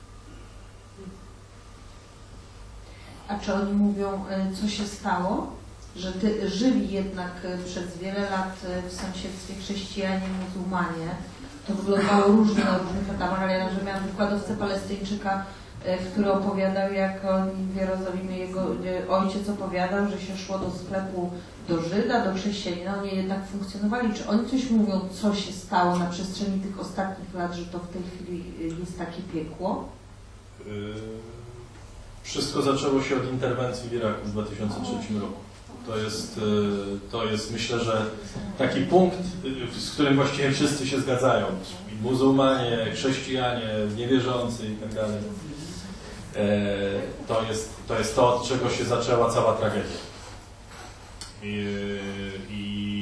A czy oni mówią, co się stało? Że ty, żyli jednak przez wiele lat w sąsiedztwie chrześcijanie, muzułmanie. To wyglądało różnie na różnych etapach, ale ja że miałam wykładowcę Palestyńczyka, który opowiadał, jak oni w Jerozolimie, jego ojciec opowiadał, że się szło do sklepu do Żyda, do chrześcijanina, oni jednak funkcjonowali. Czy oni coś mówią, co się stało na przestrzeni tych ostatnich lat, że to w tej chwili jest takie piekło? Yy, wszystko zaczęło się od interwencji w Iraku w dwa tysiące trzecim roku. To jest, yy, to jest, myślę, że taki punkt, yy, z którym właściwie wszyscy się zgadzają. Muzułmanie, chrześcijanie, niewierzący i tak dalej. Yy, to jest, to jest to, od czego się zaczęła cała tragedia. I, i,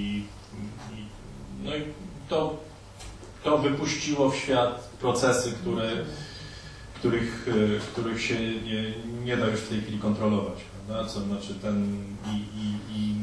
i, no i to, to wypuściło w świat procesy, które, których, których się nie, nie da już w tej chwili kontrolować. Prawda? Co znaczy ten i, i, i,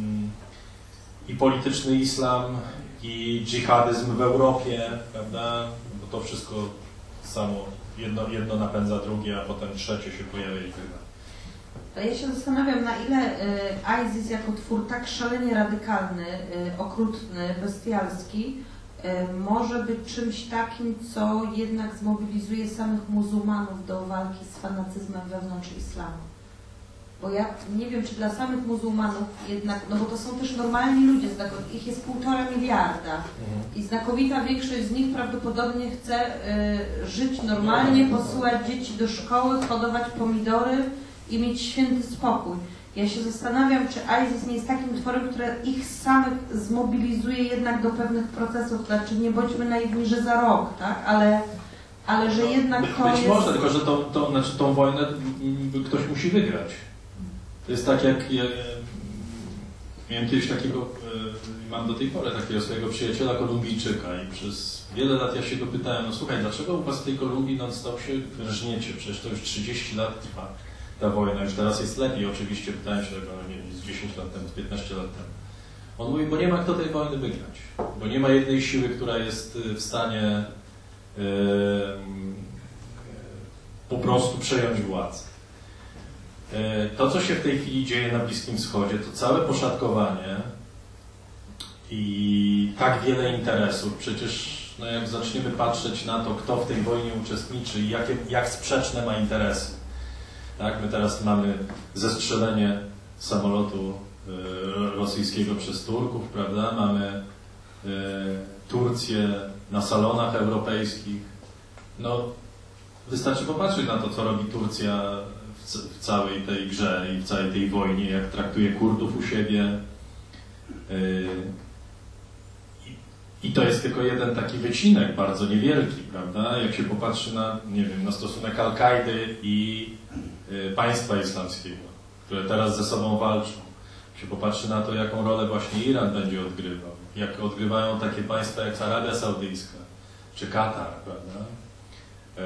i polityczny islam, i dżihadyzm w Europie, prawda? Bo to wszystko samo, jedno, jedno napędza drugie, a potem trzecie się pojawia i tak dalej. Ja się zastanawiam, na ile ISIS jako twór tak szalenie radykalny, okrutny, bestialski może być czymś takim, co jednak zmobilizuje samych muzułmanów do walki z fanatyzmem wewnątrz islamu. Bo ja nie wiem, czy dla samych muzułmanów jednak, no bo to są też normalni ludzie, ich jest półtora miliarda i znakomita większość z nich prawdopodobnie chce y, żyć normalnie, posyłać dzieci do szkoły, hodować pomidory i mieć święty spokój. Ja się zastanawiam, czy ISIS nie jest takim tworem, które ich samych zmobilizuje jednak do pewnych procesów, znaczy nie bądźmy naiwni, że za rok, tak? Ale, ale że jednak to Być jest... może, tylko że to, to, znaczy tą wojnę ktoś musi wygrać. To jest tak jak ja, miałem kiedyś takiego, mam do tej pory takiego swojego przyjaciela Kolumbijczyka i przez wiele lat ja się go pytałem, no słuchaj, dlaczego u was w tej Kolumbii non-stop się rżniecie? Przecież to już trzydzieści lat trwa ta wojna, już teraz jest lepiej, oczywiście pytałem się tego, nie wiem, z dziesięć lat temu, z piętnaście lat temu. On mówi, bo nie ma kto tej wojny wygrać, bo nie ma jednej siły, która jest w stanie yy, po prostu przejąć władzę. To, co się w tej chwili dzieje na Bliskim Wschodzie, to całe poszatkowanie i tak wiele interesów. Przecież no jak zaczniemy patrzeć na to, kto w tej wojnie uczestniczy i jakie, jak sprzeczne ma interesy. Tak? My teraz mamy zestrzelenie samolotu y, rosyjskiego przez Turków, prawda? Mamy y, Turcję na salonach europejskich. No, wystarczy popatrzeć na to, co robi Turcja w, w całej tej grze i w całej tej wojnie, jak traktuje Kurdów u siebie. Yy, I to jest tylko jeden taki wycinek, bardzo niewielki, prawda? Jak się popatrzy na, nie wiem, na stosunek Al-Kaidy i y, państwa islamskiego, które teraz ze sobą walczą. Jak się popatrzy na to, jaką rolę właśnie Iran będzie odgrywał, jak odgrywają takie państwa jak Arabia Saudyjska czy Katar, prawda? E,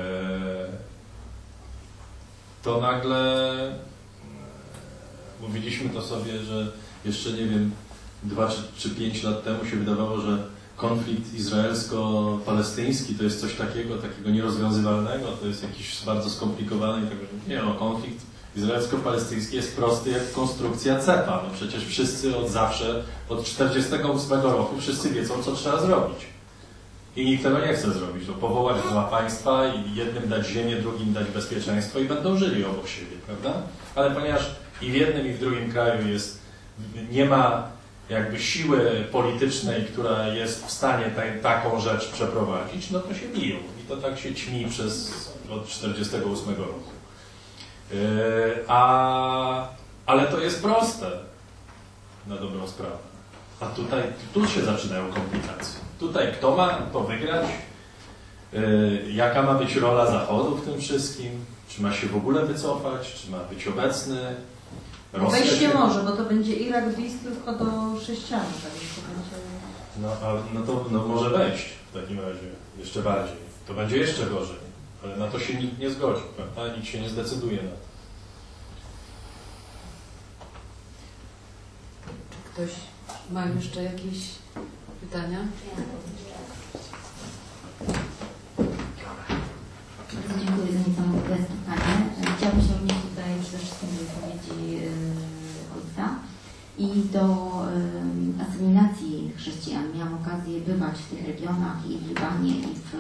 to nagle e, mówiliśmy to sobie, że jeszcze, nie wiem, dwa czy, czy pięć lat temu się wydawało, że konflikt izraelsko-palestyński to jest coś takiego, takiego nierozwiązywalnego, to jest jakiś bardzo skomplikowany. Nie no, konflikt izraelsko-palestyński jest prosty jak konstrukcja cepa. No przecież wszyscy od zawsze, od czterdziestego ósmego roku wszyscy wiedzą, co trzeba zrobić. I nikt tego nie chce zrobić. No, powołać dwa państwa i jednym dać ziemię, drugim dać bezpieczeństwo i będą żyli obok siebie, prawda? Ale ponieważ i w jednym, i w drugim kraju jest, nie ma jakby siły politycznej, która jest w stanie te, taką rzecz przeprowadzić, no to się biją. I to tak się ćmi przez od czterdziestego ósmego roku. Yy, a, ale to jest proste na dobrą sprawę. A tutaj, tu się zaczynają komplikacje. Tutaj kto ma to wygrać? Yy, jaka ma być rola Zachodu w tym wszystkim? Czy ma się w ogóle wycofać? Czy ma być obecny? Wejść nie może, bo to będzie Irak bis tylko do chrześcijan. Tak, to będzie... No, a, no to no, może wejść w takim razie jeszcze bardziej. To będzie jeszcze gorzej, ale na to się nikt nie zgodzi, prawda? Nikt się nie zdecyduje na to. Czy ktoś ma jeszcze jakieś pytania? Dziękuję za niesamowite spotkanie. Chciałabym się odnieść tutaj przede wszystkim do wypowiedzi ojca i do um, asymilacji chrześcijan. Miałam okazję bywać w tych regionach i w Libanie, i w,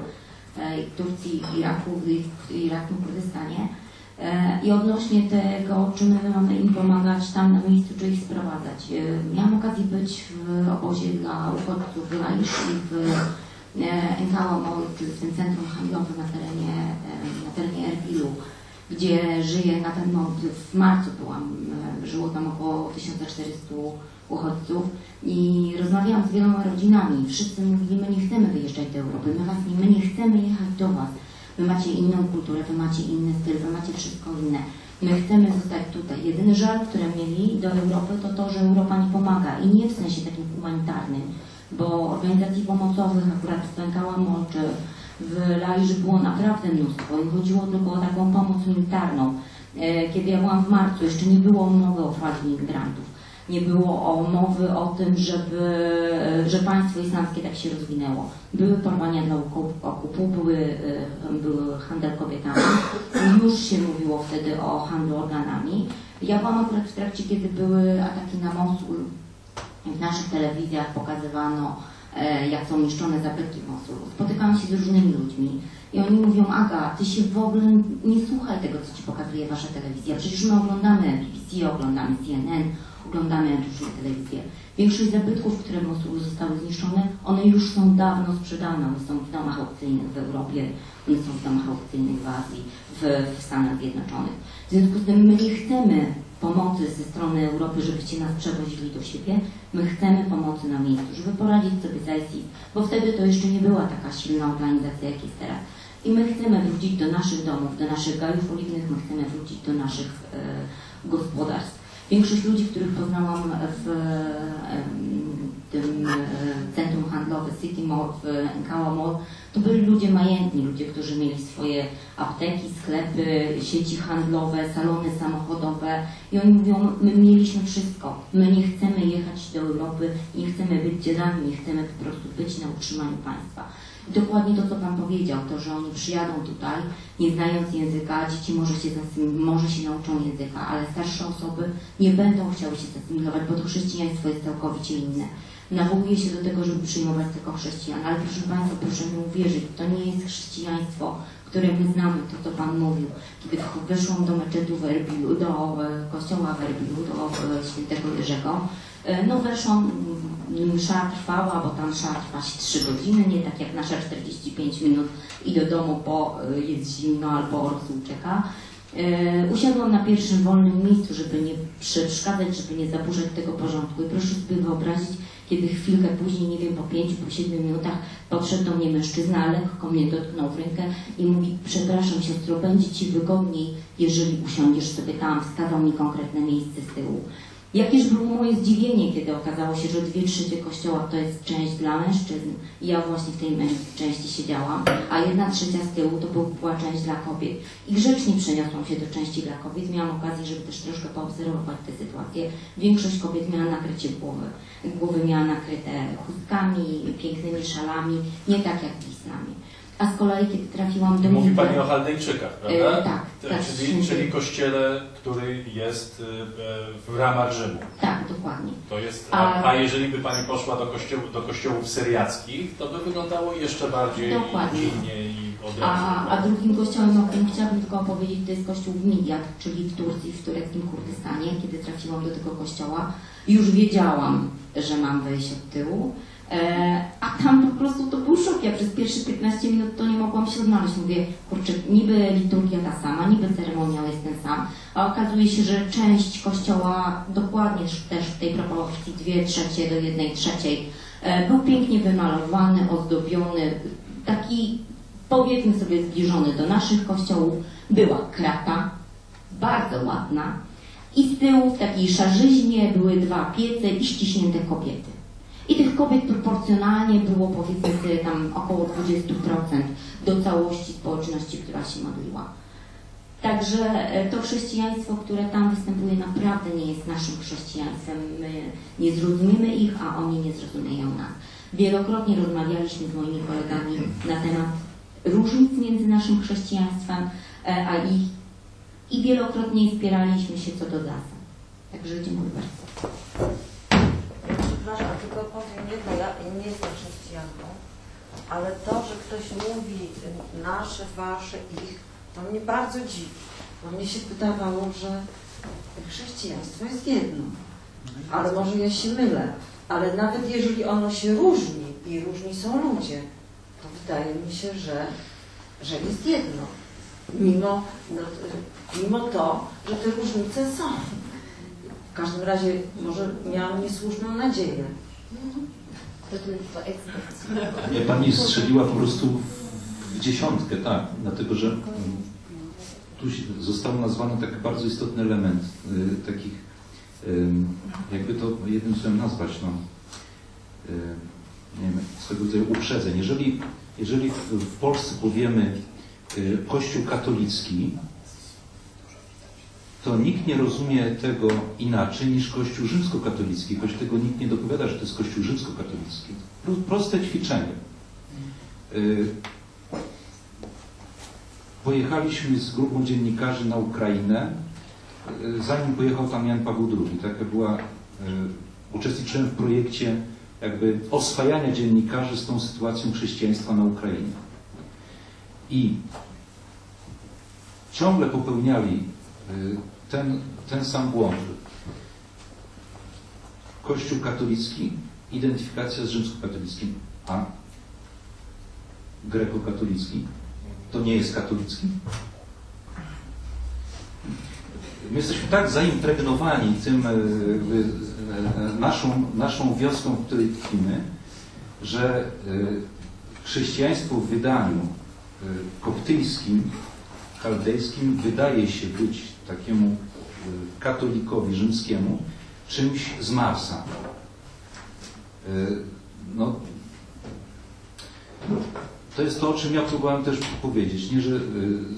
e, w Turcji, w Iraku, i w irackim Kurdystanie. E, I odnośnie tego, czy my mamy im pomagać tam na miejscu, czy ich sprowadzać. E, miałam okazję być w obozie dla uchodźców w Laisz i w Enkała Mall, czyli w tym centrum handlowym na terenie, na terenie Erbilu, gdzie żyje na ten moment, w marcu byłam, żyło tam około tysiąc czterysta uchodźców i rozmawiałam z wieloma rodzinami. Wszyscy mówili, my nie chcemy wyjeżdżać do Europy, my, was nie, my nie chcemy jechać do was. Wy macie inną kulturę, wy macie inny styl, wy macie wszystko inne. My chcemy zostać tutaj. Jedyny żal, który mieli do Europy, to to, że Europa nie pomaga i nie w sensie takim humanitarnym, bo organizacji pomocowych akurat w Enkała Mall czy w Laisz było naprawdę mnóstwo i chodziło tylko o taką pomoc militarną. Kiedy ja byłam w marcu, jeszcze nie było mowy o fali migrantów. Nie było o mowy o tym, żeby, że państwo islamskie tak się rozwinęło. Były porwania dla okupu, były, były handel kobietami. Już się mówiło wtedy o handlu organami. Ja byłam akurat w trakcie, kiedy były ataki na Mosul. W naszych telewizjach pokazywano, e, jak są niszczone zabytki w Mosulu. Spotykałam się z różnymi ludźmi i oni mówią, Aga, ty się w ogóle nie słuchaj tego, co ci pokazuje wasza telewizja. Przecież my oglądamy B B C, oglądamy C N N, oglądamy różne telewizje. Większość zabytków, które w Mosulu zostały zniszczone, one już są dawno sprzedane. One są w domach aukcyjnych w Europie, one są w domach aukcyjnych w Azji, w, w Stanach Zjednoczonych. W związku z tym my nie chcemy pomocy ze strony Europy, żebyście nas przewozili do siebie. My chcemy pomocy na miejscu, żeby poradzić sobie z ISIS, bo wtedy to jeszcze nie była taka silna organizacja, jak jest teraz. I my chcemy wrócić do naszych domów, do naszych gajów oliwnych, my chcemy wrócić do naszych e, gospodarstw. Większość ludzi, których poznałam w e, tym e, centrum handlowym City Mall, w Enkała Mall, to byli ludzie majętni, ludzie, którzy mieli swoje apteki, sklepy, sieci handlowe, salony samochodowe i oni mówią, my mieliśmy wszystko, my nie chcemy jechać do Europy, nie chcemy być dziadami, nie chcemy po prostu być na utrzymaniu państwa. I dokładnie to, co Pan powiedział, to, że oni przyjadą tutaj, nie znając języka, dzieci może się, może się nauczą języka, ale starsze osoby nie będą chciały się zasymilować, bo to chrześcijaństwo jest całkowicie inne. Nawołuje się do tego, żeby przyjmować tylko chrześcijan, ale proszę Państwa, proszę mi uwierzyć, to nie jest chrześcijaństwo, które my znamy, to co Pan mówił. Kiedy weszłam do meczetu w Erbilu, do kościoła w Erbilu, do świętego Jerzego, no weszłam, msza trwała, bo tam msza trwa się trzy godziny, nie tak jak nasza czterdzieści pięć minut i do domu, bo jest zimno albo orsu ucieka. Usiadłam na pierwszym wolnym miejscu, żeby nie przeszkadzać, żeby nie zaburzać tego porządku. I proszę sobie wyobrazić, kiedy chwilkę później, nie wiem, po pięciu, po siedmiu minutach podszedł do mnie mężczyzna, lekko mnie dotknął w rękę i mówi: przepraszam siostro, będzie Ci wygodniej, jeżeli usiądziesz sobie tam. Wskazał mi konkretne miejsce z tyłu. Jakież było moje zdziwienie, kiedy okazało się, że dwie trzecie kościoła to jest część dla mężczyzn i ja właśnie w tej części siedziałam, a jedna trzecia z tyłu to była część dla kobiet. I grzecznie przeniosłam się do części dla kobiet. Miałam okazję, żeby też troszkę poobserwować tę sytuację. Większość kobiet miała nakrycie głowy. Głowy miała nakryte chustkami, pięknymi szalami, nie tak jak w islamie. A z kolei, kiedy trafiłam do... Mówi Pani o Chaldejczykach, prawda? E, tak. T- tak czyli, czyli kościele, który jest e, w ramach Rzymu. Tak, dokładnie. To jest, a, a jeżeli by Pani poszła do, kościoł, do kościołów syriackich, to by wyglądało jeszcze bardziej innie i od razu. A, a drugim kościołem, o którym chciałabym tylko opowiedzieć, to jest kościół w Midyat, czyli w Turcji, w tureckim Kurdystanie. Kiedy trafiłam do tego kościoła, już wiedziałam, że mam wejść od tyłu. A tam po prostu to był szok. Ja przez pierwsze piętnaście minut to nie mogłam się odnaleźć. Mówię, kurczę, niby liturgia ta sama, niby ceremoniał jest ten sam, a okazuje się, że część kościoła, dokładnie też w tej proporcji dwie trzecie do jednej trzeciej, był pięknie wymalowany, ozdobiony, taki, powiedzmy sobie, zbliżony do naszych kościołów. Była krata, bardzo ładna, i z tyłu w takiej szarzyźnie były dwa piece i ściśnięte kobiety. I tych kobiet proporcjonalnie było, powiedzmy sobie, tam około dwadzieścia procent do całości społeczności, która się modliła. Także to chrześcijaństwo, które tam występuje, naprawdę nie jest naszym chrześcijaństwem. My nie zrozumiemy ich, a oni nie zrozumieją nas. Wielokrotnie rozmawialiśmy z moimi kolegami na temat różnic między naszym chrześcijaństwem a ich i wielokrotnie spieraliśmy się co do zasad. Także dziękuję bardzo. Przepraszam, tylko powiem jedno, ja nie jestem chrześcijanką, ale to, że ktoś mówi nasze, wasze, ich, to mnie bardzo dziwi, bo mnie się wydawało, że chrześcijaństwo jest jedno, ale może ja się mylę, ale nawet jeżeli ono się różni i różni są ludzie, to wydaje mi się, że, że jest jedno, mimo, no, mimo to, że te różnice są. W każdym razie może miałam niesłuszną nadzieję. Nie, Pani strzeliła po prostu w dziesiątkę, tak, dlatego że tu został nazwany taki bardzo istotny element y, takich, y, jakby to jednym słowem nazwać, no, y, nie wiem, swego rodzaju uprzedzeń. Jeżeli, jeżeli w, w Polsce powiemy y, Kościół katolicki, to nikt nie rozumie tego inaczej niż Kościół rzymskokatolicki, choć tego nikt nie dopowiada, że to jest Kościół rzymskokatolicki. Proste ćwiczenie. Pojechaliśmy z grupą dziennikarzy na Ukrainę, zanim pojechał tam Jan Paweł drugi. Taka była, uczestniczyłem w projekcie jakby oswajania dziennikarzy z tą sytuacją chrześcijaństwa na Ukrainie. I ciągle popełniali ten, ten sam błąd. Kościół katolicki, identyfikacja z rzymskokatolickim, a grekokatolicki to nie jest katolicki. My jesteśmy tak zaimpregnowani tym naszą, naszą wioską, w której tkwimy, że chrześcijaństwo w wydaniu koptyjskim, chaldejskim wydaje się być takiemu katolikowi rzymskiemu czymś z Marsa. No, to jest to, o czym ja próbowałem też powiedzieć, nie, że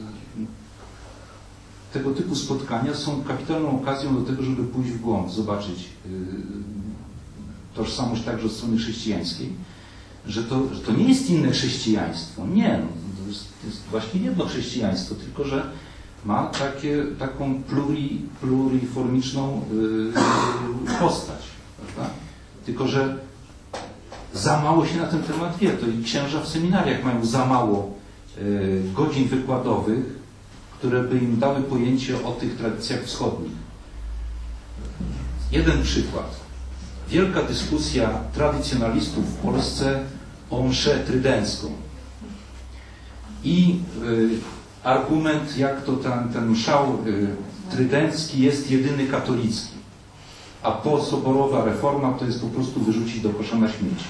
tego typu spotkania są kapitalną okazją do tego, żeby pójść w głąb, zobaczyć tożsamość także od strony chrześcijańskiej, że to, że to nie jest inne chrześcijaństwo. Nie, no, to, jest, to jest właśnie jedno chrześcijaństwo, tylko że ma takie, taką pluri, pluriformiczną yy, postać. Prawda? Tylko że za mało się na ten temat wie. To i księża w seminariach mają za mało yy, godzin wykładowych, które by im dały pojęcie o tych tradycjach wschodnich. Jeden przykład. wielka dyskusja tradycjonalistów w Polsce o mszę trydencką. I y, argument, jak to ten, ten mszał y, trydencki jest jedyny katolicki, a posoborowa reforma to jest po prostu wyrzucić do kosza na śmieci.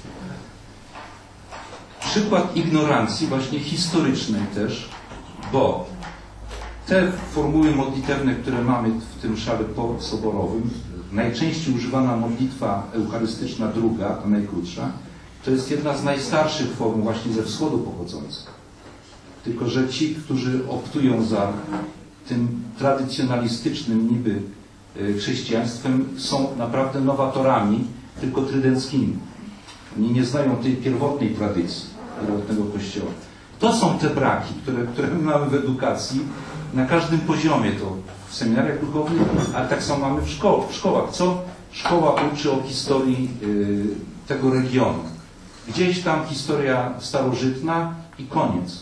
Przykład ignorancji właśnie historycznej też, bo te formuły modlitewne, które mamy w tym szale posoborowym, najczęściej używana modlitwa eucharystyczna druga, ta najkrótsza, to jest jedna z najstarszych form właśnie ze wschodu pochodzących. Tylko że ci, którzy optują za tym tradycjonalistycznym niby chrześcijaństwem, są naprawdę nowatorami, tylko trydenckimi. Oni nie znają tej pierwotnej tradycji pierwotnego Kościoła. To są te braki, które, które my mamy w edukacji na każdym poziomie, to w seminariach duchownych, ale tak samo mamy w, szko w szkołach. Co szkoła uczy o historii y, tego regionu? Gdzieś tam historia starożytna i koniec.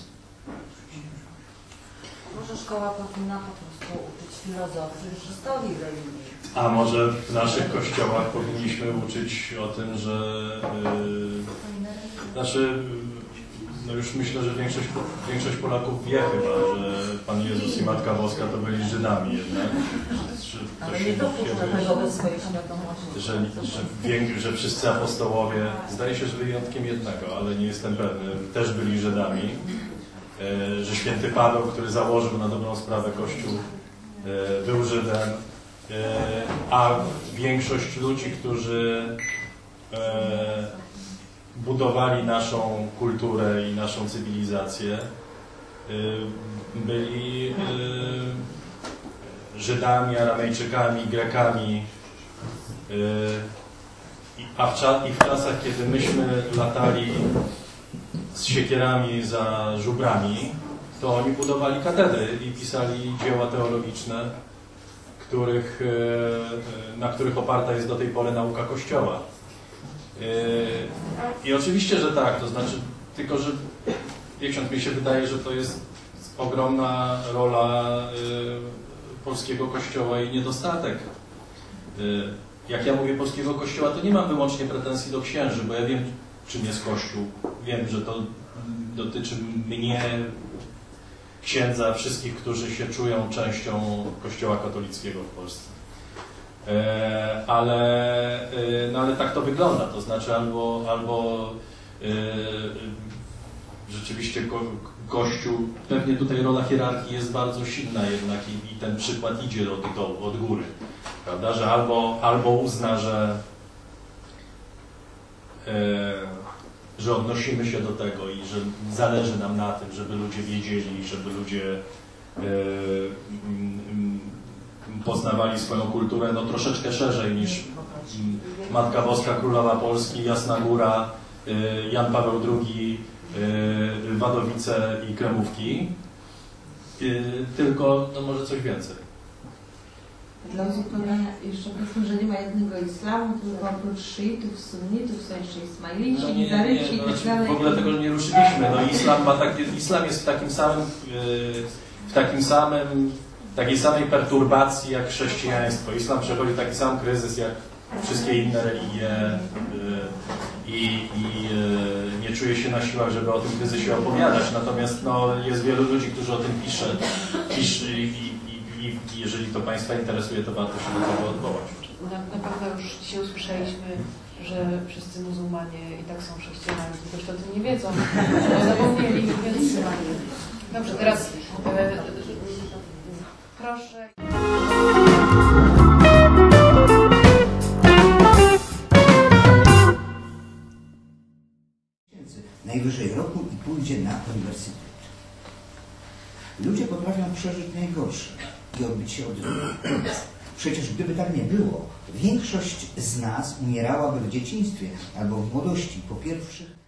Może szkoła powinna po prostu uczyć filozofii i historii religii. A może w naszych kościołach powinniśmy uczyć o tym, że yy, znaczy, no już myślę, że większość, większość Polaków wie chyba, że Pan Jezus i Matka Boska to byli Żydami jednak. Że, Ale nie dopuszcza tego do swojej świadomości. Że, że, że wszyscy apostołowie, zdaje się, że wyjątkiem jednego, ale nie jestem pewny, też byli Żydami. Yy, że święty Paweł, który założył na dobrą sprawę Kościół, yy, był Żydem. A większość ludzi, którzy e, budowali naszą kulturę i naszą cywilizację, e, byli e, Żydami, Aramejczykami, Grekami. E, a w, cza i w czasach, kiedy myśmy latali z siekierami za żubrami, to oni budowali katedry i pisali dzieła teologiczne, Których, na których oparta jest do tej pory nauka Kościoła. I oczywiście, że tak, to znaczy, tylko że ksiądz, mi się wydaje, że to jest ogromna rola polskiego Kościoła i niedostatek. Jak ja mówię polskiego Kościoła, to nie mam wyłącznie pretensji do księży, bo ja wiem, czym jest Kościół. Wiem, że to dotyczy mnie, księdza, wszystkich, którzy się czują częścią Kościoła katolickiego w Polsce. E, ale, e, no ale tak to wygląda, to znaczy albo, albo e, rzeczywiście ko, Kościół, pewnie tutaj rola hierarchii jest bardzo silna jednak i, i ten przykład idzie od dołu, od góry, prawda, że albo, albo uzna, że e, że odnosimy się do tego i że zależy nam na tym, żeby ludzie wiedzieli, żeby ludzie e, m, poznawali swoją kulturę no, troszeczkę szerzej niż m, Matka Boska, Królowa Polski, Jasna Góra, e, Jan Paweł drugi, e, Wadowice i Kremówki, e, tylko no, może coś więcej. Dla uzupełnienia jeszcze powiedzmy, że nie ma jednego islamu, tylko oprócz szyitów, sunnitów są jeszcze ismailici, No nie, nizaryci nie, i no, tak dalej. w ogóle tego nie ruszyliśmy. No, islam, ma takie, islam jest w takim samym, w takim samym, takiej samej perturbacji jak chrześcijaństwo. Islam przechodzi taki sam kryzys jak wszystkie inne religie i, i nie czuje się na siłach, żeby o tym kryzysie opowiadać. Natomiast no, jest wielu ludzi, którzy o tym pisze, pisze i, i I jeżeli to Państwa interesuje, to warto się do tego odwołać. Na, na pewno już dzisiaj usłyszeliśmy, że wszyscy muzułmanie i tak są chrześcijanami, tylko że o tym nie wiedzą, zapomnieli, więc... Dobrze, teraz e, proszę... Najwyżej roku i pójdzie na uniwersytet. Ludzie potrafią przeżyć najgorsze i odbić się od drugiego. Przecież gdyby tak nie było, większość z nas umierałaby w dzieciństwie albo w młodości po pierwszych